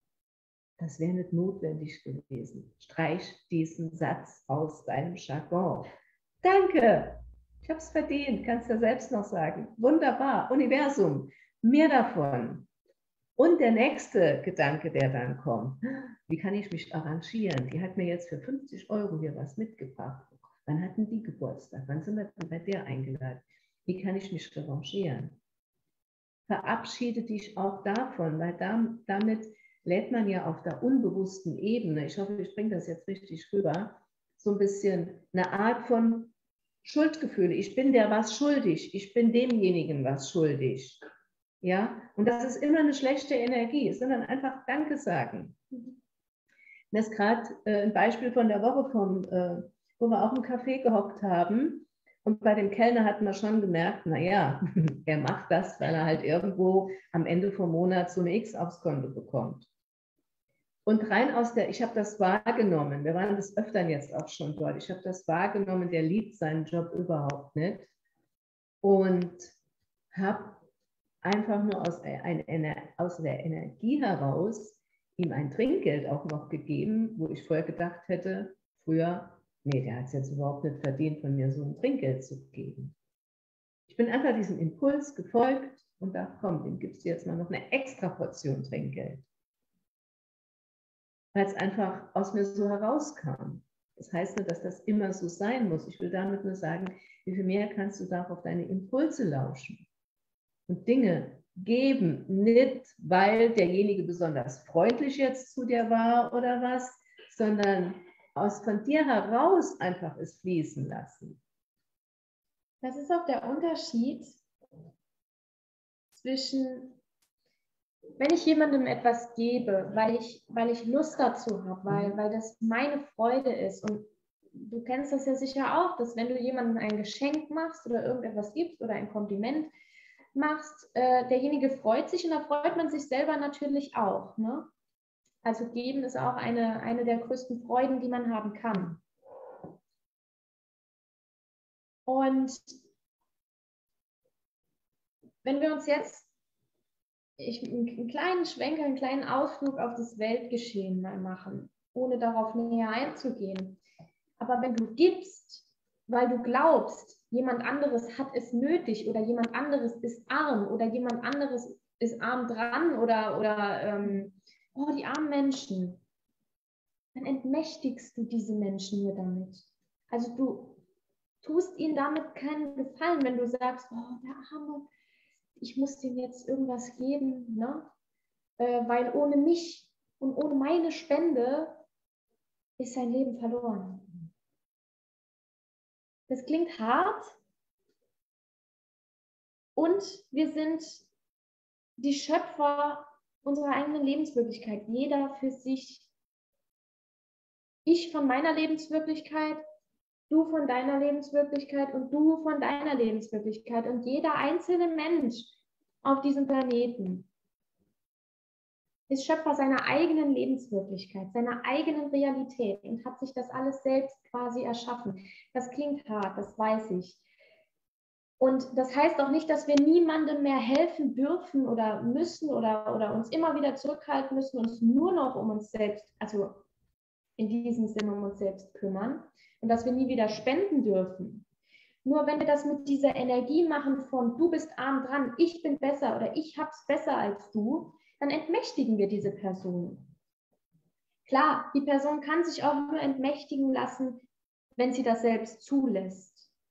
Das wäre nicht notwendig gewesen. Streich diesen Satz aus deinem Jargon. Danke, ich habe es verdient, kannst du selbst noch sagen. Wunderbar, Universum, mehr davon. Und der nächste Gedanke, der dann kommt, wie kann ich mich arrangieren? Die hat mir jetzt für fünfzig Euro hier was mitgebracht. Wann hatten die Geburtstag? Wann sind wir bei der eingeladen? Wie kann ich mich revanchieren? Verabschiede dich auch davon, weil da, damit lädt man ja auf der unbewussten Ebene, ich hoffe, ich bringe das jetzt richtig rüber, so ein bisschen eine Art von Schuldgefühle. Ich bin der was schuldig, ich bin demjenigen was schuldig. Ja? Und das ist immer eine schlechte Energie, sondern einfach Danke sagen. Das ist gerade äh, ein Beispiel von der Woche vom äh, wo wir auch im Café gehockt haben. Und bei dem Kellner hatten wir schon gemerkt, naja, er macht das, weil er halt irgendwo am Ende vom Monat so eine X aufs Konto bekommt. Und rein aus der, ich habe das wahrgenommen, wir waren des Öfteren jetzt auch schon dort, ich habe das wahrgenommen, der liebt seinen Job überhaupt nicht. Und habe einfach nur aus, ein, aus der Energie heraus ihm ein Trinkgeld auch noch gegeben, wo ich vorher gedacht hätte, früher, nee, der hat es jetzt überhaupt nicht verdient, von mir so ein Trinkgeld zu geben. Ich bin einfach diesem Impuls gefolgt und dachte, komm, dem gibst du jetzt mal noch eine extra Portion Trinkgeld. Weil es einfach aus mir so herauskam. Das heißt nicht, dass das immer so sein muss. Ich will damit nur sagen, wie viel mehr kannst du da auf deine Impulse lauschen und Dinge geben, nicht weil derjenige besonders freundlich jetzt zu dir war oder was, sondern aus von dir heraus einfach es fließen lassen. Das ist auch der Unterschied zwischen, wenn ich jemandem etwas gebe, weil ich, weil ich Lust dazu habe, weil, weil das meine Freude ist. Und du kennst das ja sicher auch, dass wenn du jemandem ein Geschenk machst oder irgendetwas gibst oder ein Kompliment machst, äh, derjenige freut sich und da freut man sich selber natürlich auch. Ne? Also geben ist auch eine, eine der größten Freuden, die man haben kann. Und wenn wir uns jetzt ich, einen kleinen Schwenker, einen kleinen Ausflug auf das Weltgeschehen mal machen, ohne darauf näher einzugehen. Aber wenn du gibst, weil du glaubst, jemand anderes hat es nötig oder jemand anderes ist arm oder jemand anderes ist arm dran oder, oder ähm, oh, die armen Menschen, dann entmächtigst du diese Menschen nur damit. Also du tust ihnen damit keinen Gefallen, wenn du sagst, oh, der Arme, ich muss dem jetzt irgendwas geben, ne? Äh, weil ohne mich und ohne meine Spende ist sein Leben verloren. Das klingt hart und wir sind die Schöpfer unserer eigenen Lebenswirklichkeit, jeder für sich. Ich von meiner Lebenswirklichkeit, du von deiner Lebenswirklichkeit und du von deiner Lebenswirklichkeit und jeder einzelne Mensch auf diesem Planeten ist Schöpfer seiner eigenen Lebenswirklichkeit, seiner eigenen Realität und hat sich das alles selbst quasi erschaffen. Das klingt hart, das weiß ich. Und das heißt auch nicht, dass wir niemandem mehr helfen dürfen oder müssen oder, oder uns immer wieder zurückhalten müssen, uns nur noch um uns selbst, also in diesem Sinne um uns selbst kümmern und dass wir nie wieder spenden dürfen. Nur wenn wir das mit dieser Energie machen von du bist arm dran, ich bin besser oder ich hab's besser als du, dann entmächtigen wir diese Person. Klar, die Person kann sich auch nur entmächtigen lassen, wenn sie das selbst zulässt.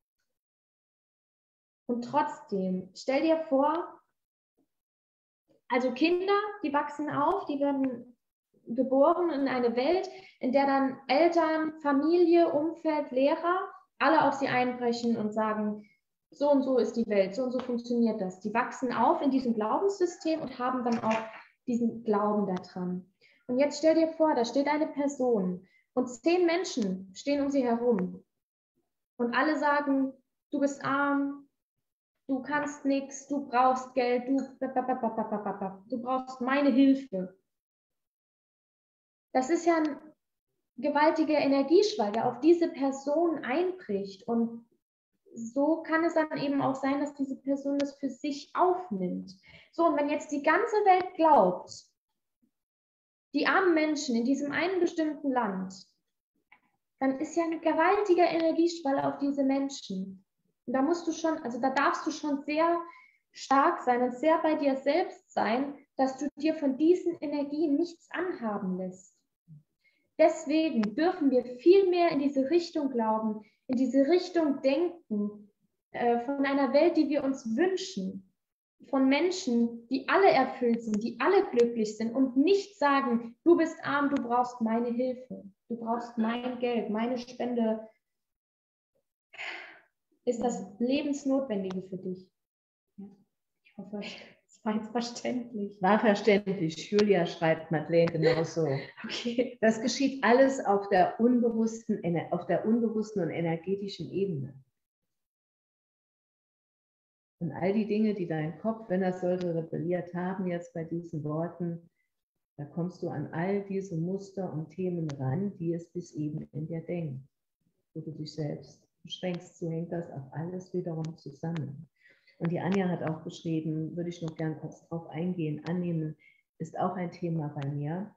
Und trotzdem, stell dir vor, also Kinder, die wachsen auf, die werden geboren in eine Welt, in der dann Eltern, Familie, Umfeld, Lehrer alle auf sie einbrechen und sagen, so und so ist die Welt, so und so funktioniert das. Die wachsen auf in diesem Glaubenssystem und haben dann auch diesen Glauben daran. Und jetzt stell dir vor, da steht eine Person und zehn Menschen stehen um sie herum und alle sagen, du bist arm, du kannst nichts, du brauchst Geld, du, du brauchst meine Hilfe. Das ist ja ein gewaltiger Energieschwall, der auf diese Person einbricht. Und so kann es dann eben auch sein, dass diese Person das für sich aufnimmt. So, und wenn jetzt die ganze Welt glaubt, die armen Menschen in diesem einen bestimmten Land, dann ist ja ein gewaltiger Energieschwall auf diese Menschen. Und da musst du schon, also da darfst du schon sehr stark sein und sehr bei dir selbst sein, dass du dir von diesen Energien nichts anhaben lässt. Deswegen dürfen wir viel mehr in diese Richtung glauben, in diese Richtung denken, äh, von einer Welt, die wir uns wünschen, von Menschen, die alle erfüllt sind, die alle glücklich sind und nicht sagen, du bist arm, du brauchst meine Hilfe, du brauchst mein Geld, meine Spende, ist das Lebensnotwendige für dich. Ja, ich hoffe, es war jetzt verständlich. War verständlich. Julia schreibt Madeleine genauso. Okay. Das geschieht alles auf der unbewussten, auf der unbewussten und energetischen Ebene. Und all die Dinge, die dein Kopf, wenn er sollte, rebelliert haben, jetzt bei diesen Worten, da kommst du an all diese Muster und Themen ran, die es bis eben in dir denkt. Wo du dich selbst beschränkst, so hängt das auf alles wiederum zusammen. Und die Anja hat auch geschrieben, würde ich noch gern kurz drauf eingehen, annehmen ist auch ein Thema bei mir.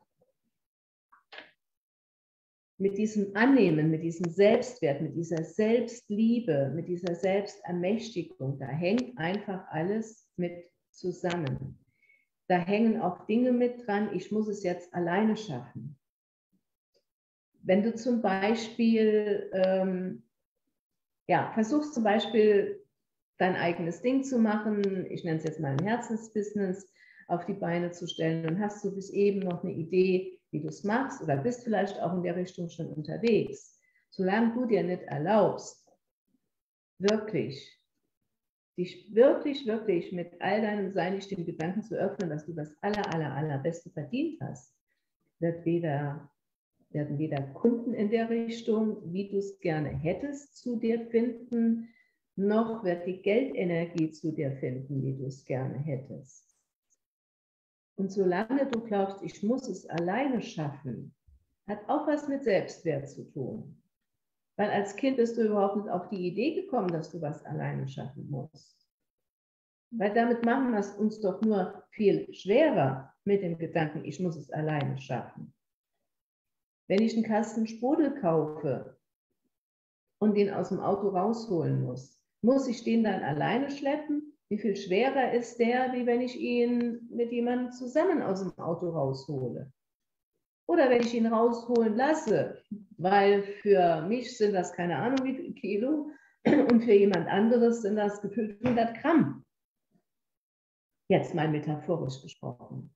Mit diesem Annehmen, mit diesem Selbstwert, mit dieser Selbstliebe, mit dieser Selbstermächtigung, da hängt einfach alles mit zusammen. Da hängen auch Dinge mit dran, ich muss es jetzt alleine schaffen. Wenn du zum Beispiel, ähm, ja, versuchst zum Beispiel dein eigenes Ding zu machen, ich nenne es jetzt mal ein Herzensbusiness, auf die Beine zu stellen und hast du bis eben noch eine Idee, wie du es machst oder bist vielleicht auch in der Richtung schon unterwegs. Solange du dir nicht erlaubst, wirklich, dich wirklich, wirklich mit all deinem Sein, nicht dem Gedanken zu öffnen, dass du das aller, aller, allerbeste verdient hast, wird weder, werden weder Kunden in der Richtung, wie du es gerne hättest, zu dir finden, noch wird die Geldenergie zu dir finden, wie du es gerne hättest. Und solange du glaubst, ich muss es alleine schaffen, hat auch was mit Selbstwert zu tun. Weil als Kind bist du überhaupt nicht auf die Idee gekommen, dass du was alleine schaffen musst. Weil damit machen wir es uns doch nur viel schwerer mit dem Gedanken, ich muss es alleine schaffen. Wenn ich einen Kasten Sprudel kaufe und den aus dem Auto rausholen muss, muss ich den dann alleine schleppen? Wie viel schwerer ist der, wie wenn ich ihn mit jemandem zusammen aus dem Auto raushole? Oder wenn ich ihn rausholen lasse, weil für mich sind das keine Ahnung wie viel Kilo und für jemand anderes sind das gefühlt hundert Gramm. Jetzt mal metaphorisch gesprochen.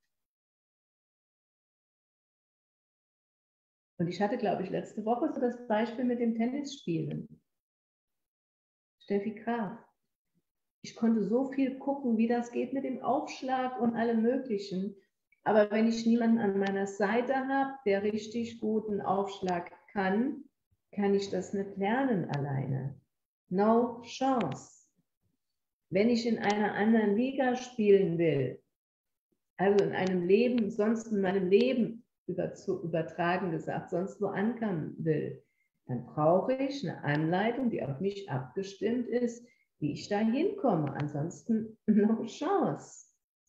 Und ich hatte, glaube ich, letzte Woche so das Beispiel mit dem Tennisspielen. Steffi Graf. Ich konnte so viel gucken, wie das geht mit dem Aufschlag und allem Möglichen. Aber wenn ich niemanden an meiner Seite habe, der richtig guten Aufschlag kann, kann ich das nicht lernen alleine. No chance. Wenn ich in einer anderen Liga spielen will, also in einem Leben, sonst in meinem Leben über, zu, übertragen gesagt, sonst wo ankommen will, dann brauche ich eine Anleitung, die auf mich abgestimmt ist, wie ich da hinkomme. Ansonsten no chance.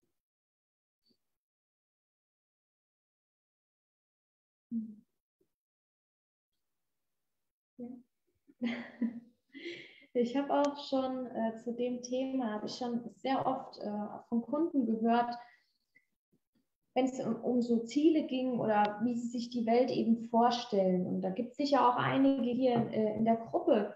Ja. Ich habe auch schon äh, zu dem Thema, habe ich schon sehr oft äh, von Kunden gehört, wenn es um, um so Ziele ging oder wie sie sich die Welt eben vorstellen. Und da gibt es sicher auch einige hier in, äh, in der Gruppe,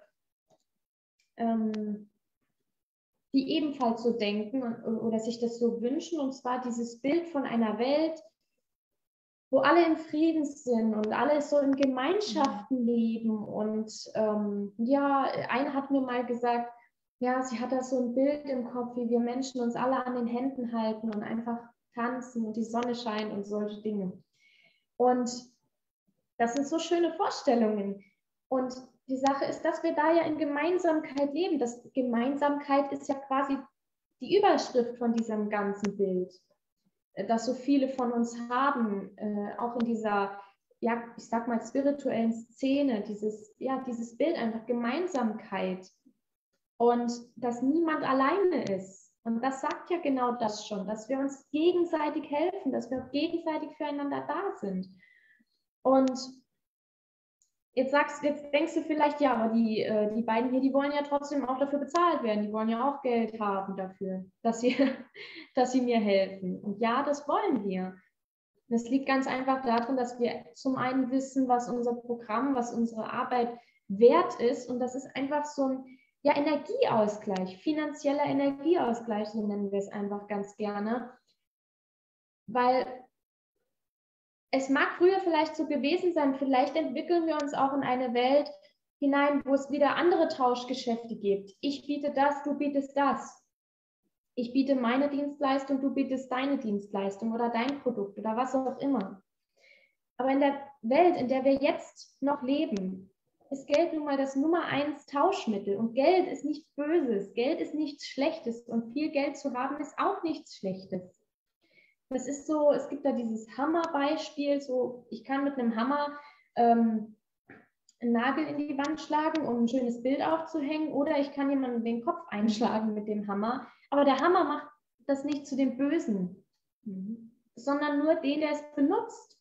ähm, die ebenfalls so denken und, oder sich das so wünschen. Und zwar dieses Bild von einer Welt, wo alle im Frieden sind und alle so in Gemeinschaften leben. Und ähm, ja, eine hat mir mal gesagt, ja, sie hat da so ein Bild im Kopf, wie wir Menschen uns alle an den Händen halten und einfach tanzen und die Sonne scheint und solche Dinge. Und das sind so schöne Vorstellungen. Und die Sache ist, dass wir da ja in Gemeinsamkeit leben. Das Gemeinsamkeit ist ja quasi die Überschrift von diesem ganzen Bild, das so viele von uns haben, äh, auch in dieser, ja, ich sag mal, spirituellen Szene, dieses, ja, dieses Bild einfach Gemeinsamkeit und dass niemand alleine ist. Und das sagt ja genau das schon, dass wir uns gegenseitig helfen, dass wir gegenseitig füreinander da sind. Und jetzt sagst, jetzt denkst du vielleicht, ja, aber die, äh, die beiden hier, die wollen ja trotzdem auch dafür bezahlt werden. Die wollen ja auch Geld haben dafür, dass sie, dass sie mir helfen. Und ja, das wollen wir. Das liegt ganz einfach darin, dass wir zum einen wissen, was unser Programm, was unsere Arbeit wert ist. Und das ist einfach so ein ja, Energieausgleich, finanzieller Energieausgleich, so nennen wir es einfach ganz gerne. Weil es mag früher vielleicht so gewesen sein, vielleicht entwickeln wir uns auch in eine Welt hinein, wo es wieder andere Tauschgeschäfte gibt. Ich biete das, du bietest das. Ich biete meine Dienstleistung, du bietest deine Dienstleistung oder dein Produkt oder was auch immer. Aber in der Welt, in der wir jetzt noch leben, ist Geld nun mal das Nummer eins Tauschmittel. Und Geld ist nichts Böses, Geld ist nichts Schlechtes und viel Geld zu haben ist auch nichts Schlechtes. Das ist so, es gibt da dieses Hammerbeispiel, so ich kann mit einem Hammer ähm, einen Nagel in die Wand schlagen, um ein schönes Bild aufzuhängen, oder ich kann jemanden den Kopf einschlagen mit dem Hammer. Aber der Hammer macht das nicht zu dem Bösen, mhm. sondern nur den, der es benutzt.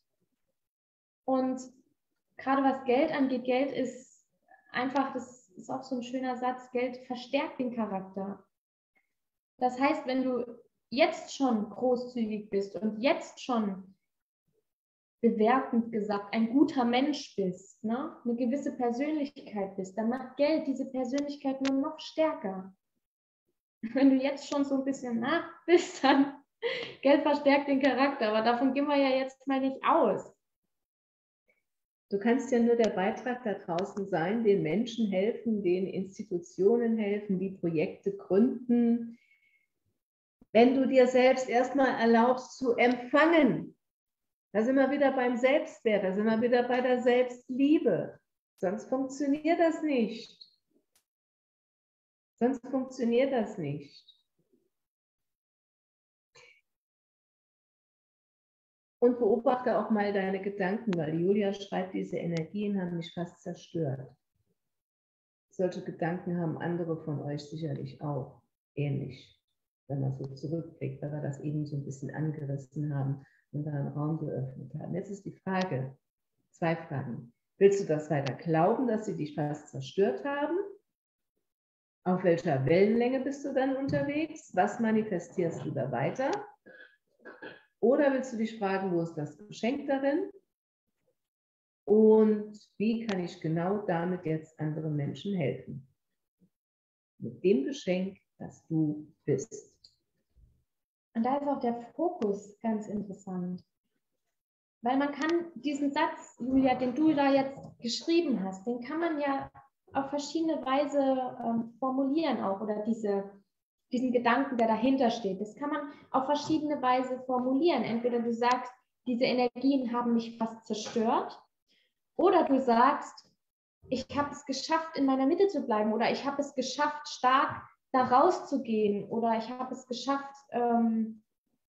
Und gerade was Geld angeht, Geld ist einfach, das ist auch so ein schöner Satz, Geld verstärkt den Charakter. Das heißt, wenn du jetzt schon großzügig bist und jetzt schon bewertend gesagt ein guter Mensch bist, ne, eine gewisse Persönlichkeit bist, dann macht Geld diese Persönlichkeit nur noch stärker. Wenn du jetzt schon so ein bisschen nach bist, dann Geld verstärkt den Charakter, aber davon gehen wir ja jetzt mal nicht aus. Du kannst ja nur der Beitrag da draußen sein, den Menschen helfen, den Institutionen helfen, die Projekte gründen. Wenn du dir selbst erstmal erlaubst zu empfangen, da sind wir wieder beim Selbstwert, da sind wir wieder bei der Selbstliebe. Sonst funktioniert das nicht. Sonst funktioniert das nicht. Und beobachte auch mal deine Gedanken, weil Julia schreibt, diese Energien haben mich fast zerstört. Solche Gedanken haben andere von euch sicherlich auch ähnlich, wenn man so zurückblickt, weil wir das eben so ein bisschen angerissen haben und da einen Raum geöffnet haben. Jetzt ist die Frage, zwei Fragen. Willst du das weiter glauben, dass sie dich fast zerstört haben? Auf welcher Wellenlänge bist du dann unterwegs? Was manifestierst du da weiter? Oder willst du dich fragen, wo ist das Geschenk darin? Und wie kann ich genau damit jetzt anderen Menschen helfen? Mit dem Geschenk, das du bist. Und da ist auch der Fokus ganz interessant. Weil man kann diesen Satz, Julia, den du da jetzt geschrieben hast, den kann man ja auf verschiedene Weise ähm, formulieren auch. Oder diese, diesen Gedanken, der dahinter steht. Das kann man auf verschiedene Weise formulieren. Entweder du sagst, diese Energien haben mich fast zerstört, oder du sagst, ich habe es geschafft, in meiner Mitte zu bleiben, oder ich habe es geschafft, stark da rauszugehen, oder ich habe es geschafft, ähm,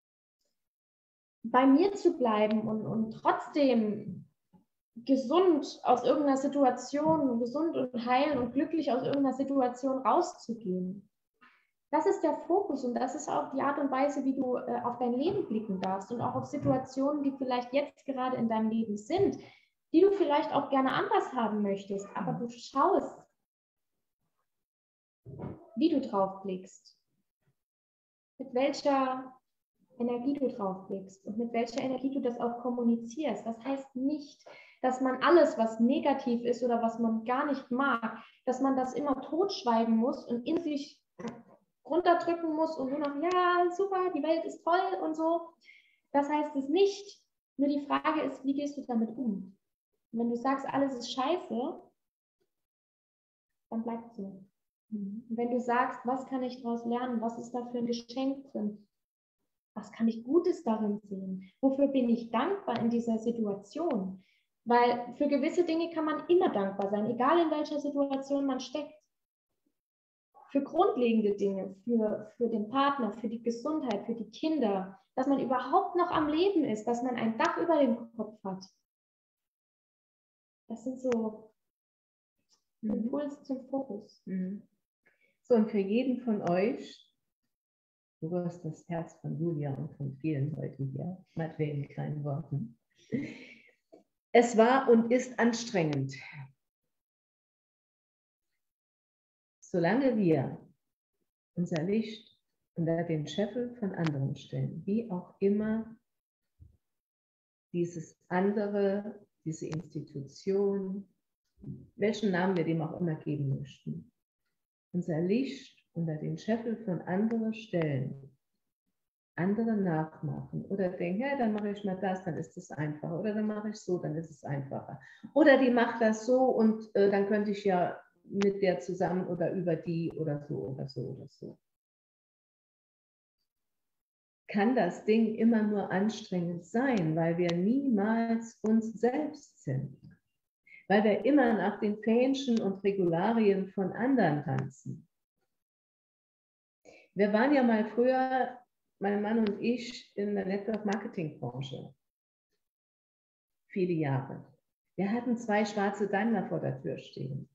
bei mir zu bleiben und, und trotzdem gesund aus irgendeiner Situation, gesund und heil und glücklich aus irgendeiner Situation rauszugehen. Das ist der Fokus und das ist auch die Art und Weise, wie du äh, auf dein Leben blicken darfst und auch auf Situationen, die vielleicht jetzt gerade in deinem Leben sind, die du vielleicht auch gerne anders haben möchtest, aber du schaust, wie du drauf blickst, mit welcher Energie du drauf blickst und mit welcher Energie du das auch kommunizierst. Das heißt nicht, dass man alles, was negativ ist oder was man gar nicht mag, dass man das immer totschweigen muss und in sich runterdrücken muss und nur noch, ja, super, die Welt ist toll und so. Das heißt es nicht. Nur die Frage ist, wie gehst du damit um? Und wenn du sagst, alles ist scheiße, dann bleibt so. Und wenn du sagst, was kann ich daraus lernen? Was ist da für ein Geschenk drin? Was kann ich Gutes darin sehen? Wofür bin ich dankbar in dieser Situation? Weil für gewisse Dinge kann man immer dankbar sein, egal in welcher Situation man steckt. Für grundlegende Dinge, für, für den Partner, für die Gesundheit, für die Kinder, dass man überhaupt noch am Leben ist, dass man ein Dach über dem Kopf hat. Das sind so mhm. Impulse zum Fokus. Mhm. So, und für jeden von euch, du wirst das Herz von Julia und von vielen heute hier, mit wenigen kleinen Worten. Es war und ist anstrengend. Solange wir unser Licht unter den Scheffel von anderen stellen, wie auch immer dieses andere, diese Institution, welchen Namen wir dem auch immer geben möchten, unser Licht unter den Scheffel von anderen stellen, andere nachmachen oder denken, ja, dann mache ich mal das, dann ist es einfacher, oder dann mache ich so, dann ist es einfacher. Oder die macht das so und äh, dann könnte ich ja mit der zusammen oder über die oder so oder so oder so. Kann das Ding immer nur anstrengend sein, weil wir niemals uns selbst sind. Weil wir immer nach den Fähnchen und Regularien von anderen tanzen. Wir waren ja mal früher, mein Mann und ich, in der Network-Marketing-Branche. Viele Jahre. Wir hatten zwei schwarze Daimler vor der Tür stehen.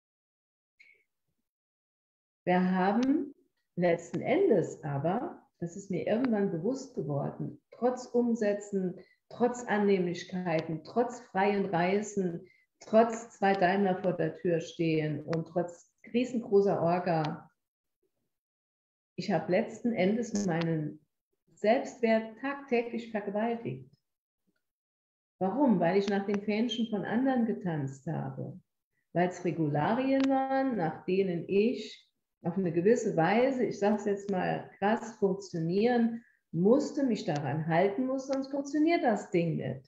Wir haben letzten Endes aber, das ist mir irgendwann bewusst geworden, trotz Umsätzen, trotz Annehmlichkeiten, trotz freien Reisen, trotz zwei Daimler vor der Tür stehen und trotz riesengroßer Orga, ich habe letzten Endes meinen Selbstwert tagtäglich vergewaltigt. Warum? Weil ich nach den Fähnchen von anderen getanzt habe. Weil es Regularien waren, nach denen ich auf eine gewisse Weise, ich sage es jetzt mal krass, funktionieren musste, mich daran halten muss, sonst funktioniert das Ding nicht.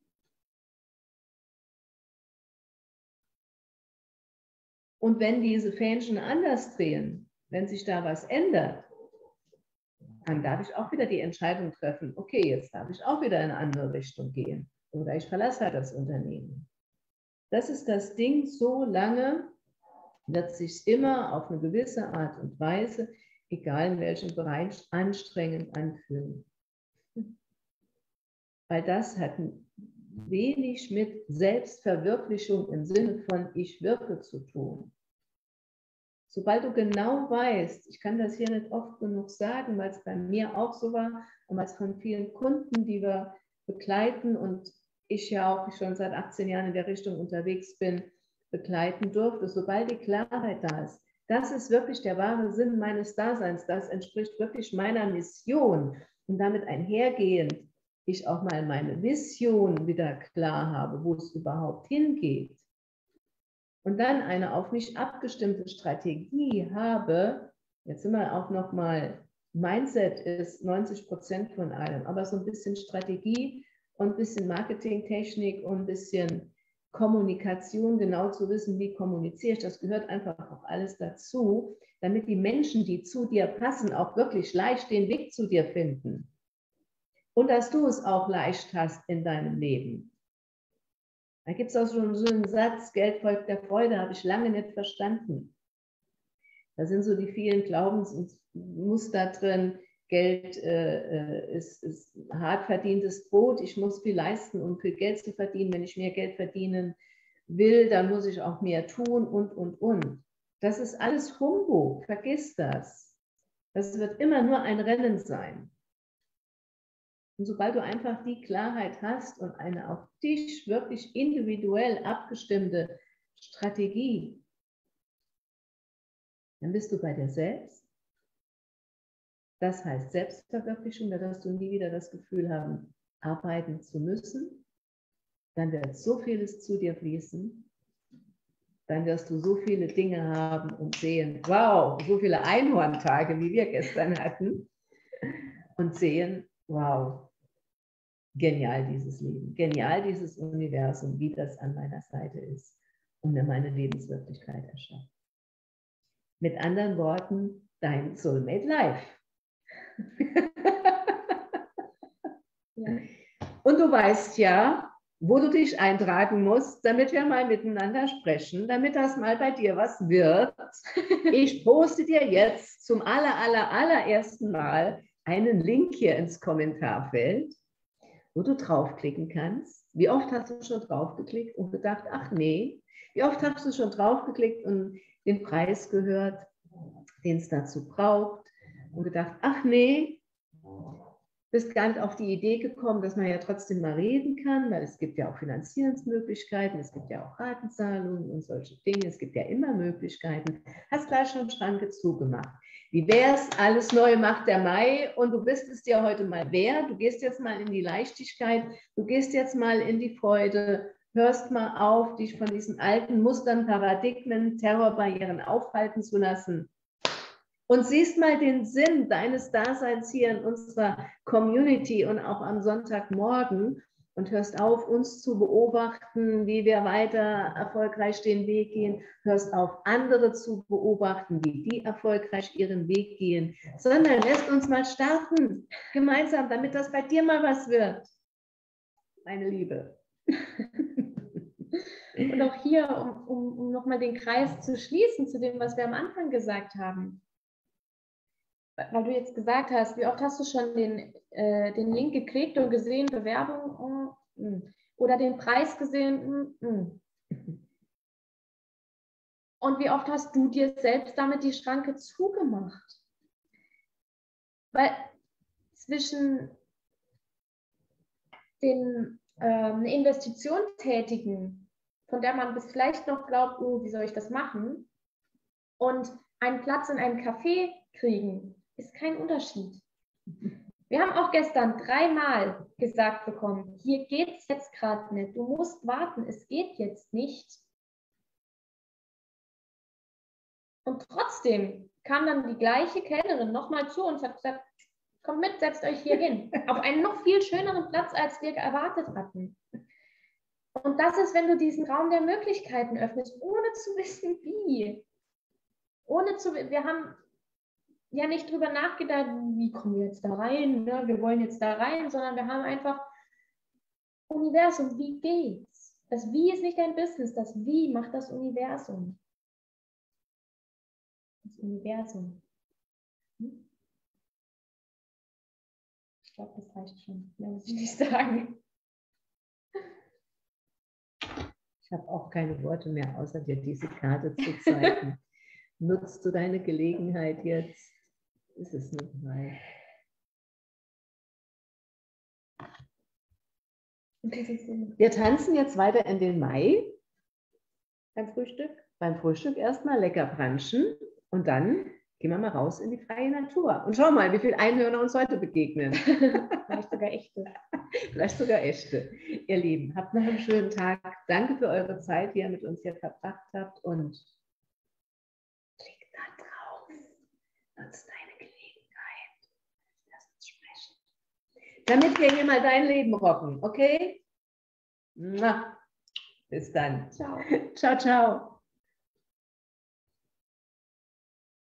Und wenn diese Fähnchen anders drehen, wenn sich da was ändert, dann darf ich auch wieder die Entscheidung treffen, okay, jetzt darf ich auch wieder in eine andere Richtung gehen oder ich verlasse halt das Unternehmen. Das ist das Ding, so lange wird sich immer auf eine gewisse Art und Weise, egal in welchem Bereich, anstrengend anfühlen. Weil das hat wenig mit Selbstverwirklichung im Sinne von ich wirke zu tun. Sobald du genau weißt, ich kann das hier nicht oft genug sagen, weil es bei mir auch so war und weil es von vielen Kunden, die wir begleiten und ich ja auch schon seit achtzehn Jahren in der Richtung unterwegs bin, begleiten durfte, sobald die Klarheit da ist, das ist wirklich der wahre Sinn meines Daseins, das entspricht wirklich meiner Mission und damit einhergehend, ich auch mal meine Vision wieder klar habe, wo es überhaupt hingeht und dann eine auf mich abgestimmte Strategie habe, jetzt sind wir auch noch mal, Mindset ist neunzig Prozent von allem, aber so ein bisschen Strategie und ein bisschen Marketingtechnik und ein bisschen Kommunikation, genau zu wissen, wie kommuniziere ich, das gehört einfach auch alles dazu, damit die Menschen, die zu dir passen, auch wirklich leicht den Weg zu dir finden. Und dass du es auch leicht hast in deinem Leben. Da gibt es auch schon so einen Satz, Geld folgt der Freude, habe ich lange nicht verstanden. Da sind so die vielen Glaubensmuster drin, Geld äh, ist, ist hart verdientes Brot, ich muss viel leisten, um viel Geld zu verdienen. Wenn ich mehr Geld verdienen will, dann muss ich auch mehr tun und, und, und. Das ist alles Humbug, vergiss das. Das wird immer nur ein Rennen sein. Und sobald du einfach die Klarheit hast und eine auf dich wirklich individuell abgestimmte Strategie, dann bist du bei dir selbst. Das heißt Selbstverwirklichung, da wirst du nie wieder das Gefühl haben, arbeiten zu müssen. Dann wird so vieles zu dir fließen. Dann wirst du so viele Dinge haben und sehen, wow, so viele Einhorntage, wie wir gestern hatten. Und sehen, wow, genial dieses Leben, genial dieses Universum, wie das an meiner Seite ist und mir meine Lebenswirklichkeit erschafft. Mit anderen Worten, dein Soulmate Life. Ja. Und du weißt ja, wo du dich eintragen musst, damit wir mal miteinander sprechen, damit das mal bei dir was wird. Ich poste dir jetzt zum aller, aller, allerersten Mal einen Link hier ins Kommentarfeld, wo du draufklicken kannst. Wie oft hast du schon draufgeklickt und gedacht, ach nee, wie oft hast du schon draufgeklickt und den Preis gehört, den es dazu braucht und gedacht, ach nee, bist gar nicht auf die Idee gekommen, dass man ja trotzdem mal reden kann, weil es gibt ja auch Finanzierungsmöglichkeiten, es gibt ja auch Ratenzahlungen und solche Dinge, es gibt ja immer Möglichkeiten. Hast gleich schon Schranke zugemacht. Wie wäre es, alles neu macht der Mai und du bist es dir heute mal wert, du gehst jetzt mal in die Leichtigkeit, du gehst jetzt mal in die Freude, hörst mal auf, dich von diesen alten Mustern, Paradigmen, Terrorbarrieren aufhalten zu lassen. Und siehst mal den Sinn deines Daseins hier in unserer Community und auch am Sonntagmorgen und hörst auf, uns zu beobachten, wie wir weiter erfolgreich den Weg gehen, hörst auf, andere zu beobachten, wie die erfolgreich ihren Weg gehen, sondern lässt uns mal starten, gemeinsam, damit das bei dir mal was wird. Meine Liebe. Und auch hier, um, um, um nochmal den Kreis zu schließen zu dem, was wir am Anfang gesagt haben. Weil du jetzt gesagt hast, wie oft hast du schon den, äh, den Link geklickt und gesehen, Bewerbung mm, mm, oder den Preis gesehen? Mm, mm. Und wie oft hast du dir selbst damit die Schranke zugemacht? Weil zwischen den ähm, eine Investition tätigen, von der man bis vielleicht noch glaubt, oh, wie soll ich das machen? Und einen Platz in einem Café kriegen, ist kein Unterschied. Wir haben auch gestern dreimal gesagt bekommen, hier geht es jetzt gerade nicht, du musst warten, es geht jetzt nicht. Und trotzdem kam dann die gleiche Kellnerin nochmal zu uns und hat gesagt, kommt mit, setzt euch hier hin. Auf einen noch viel schöneren Platz, als wir erwartet hatten. Und das ist, wenn du diesen Raum der Möglichkeiten öffnest, ohne zu wissen, wie. Ohne zu, wir haben ja nicht drüber nachgedacht, wie kommen wir jetzt da rein, ne? Wir wollen jetzt da rein, sondern wir haben einfach Universum, wie geht's? Das Wie ist nicht dein Business, das Wie macht das Universum. Das Universum. Hm? Ich glaube, das reicht schon. Mehr muss ich nicht sagen. Ich habe auch keine Worte mehr, außer dir diese Karte zu zeigen. Nutzt du deine Gelegenheit jetzt? Ist es noch weit? Wir tanzen jetzt weiter in den Mai. Beim Frühstück? Beim Frühstück erstmal lecker brunchen und dann gehen wir mal raus in die freie Natur. Und schau mal, wie viele Einhörner uns heute begegnen. Vielleicht sogar echte. Vielleicht sogar echte. Ihr Lieben, habt noch einen schönen Tag. Danke für eure Zeit, die ihr mit uns hier verbracht habt und klick da drauf. Nutzt deine Gelegenheit. Lass uns sprechen. Damit wir hier mal dein Leben rocken, okay? Na. Bis dann. Ciao. Ciao, ciao.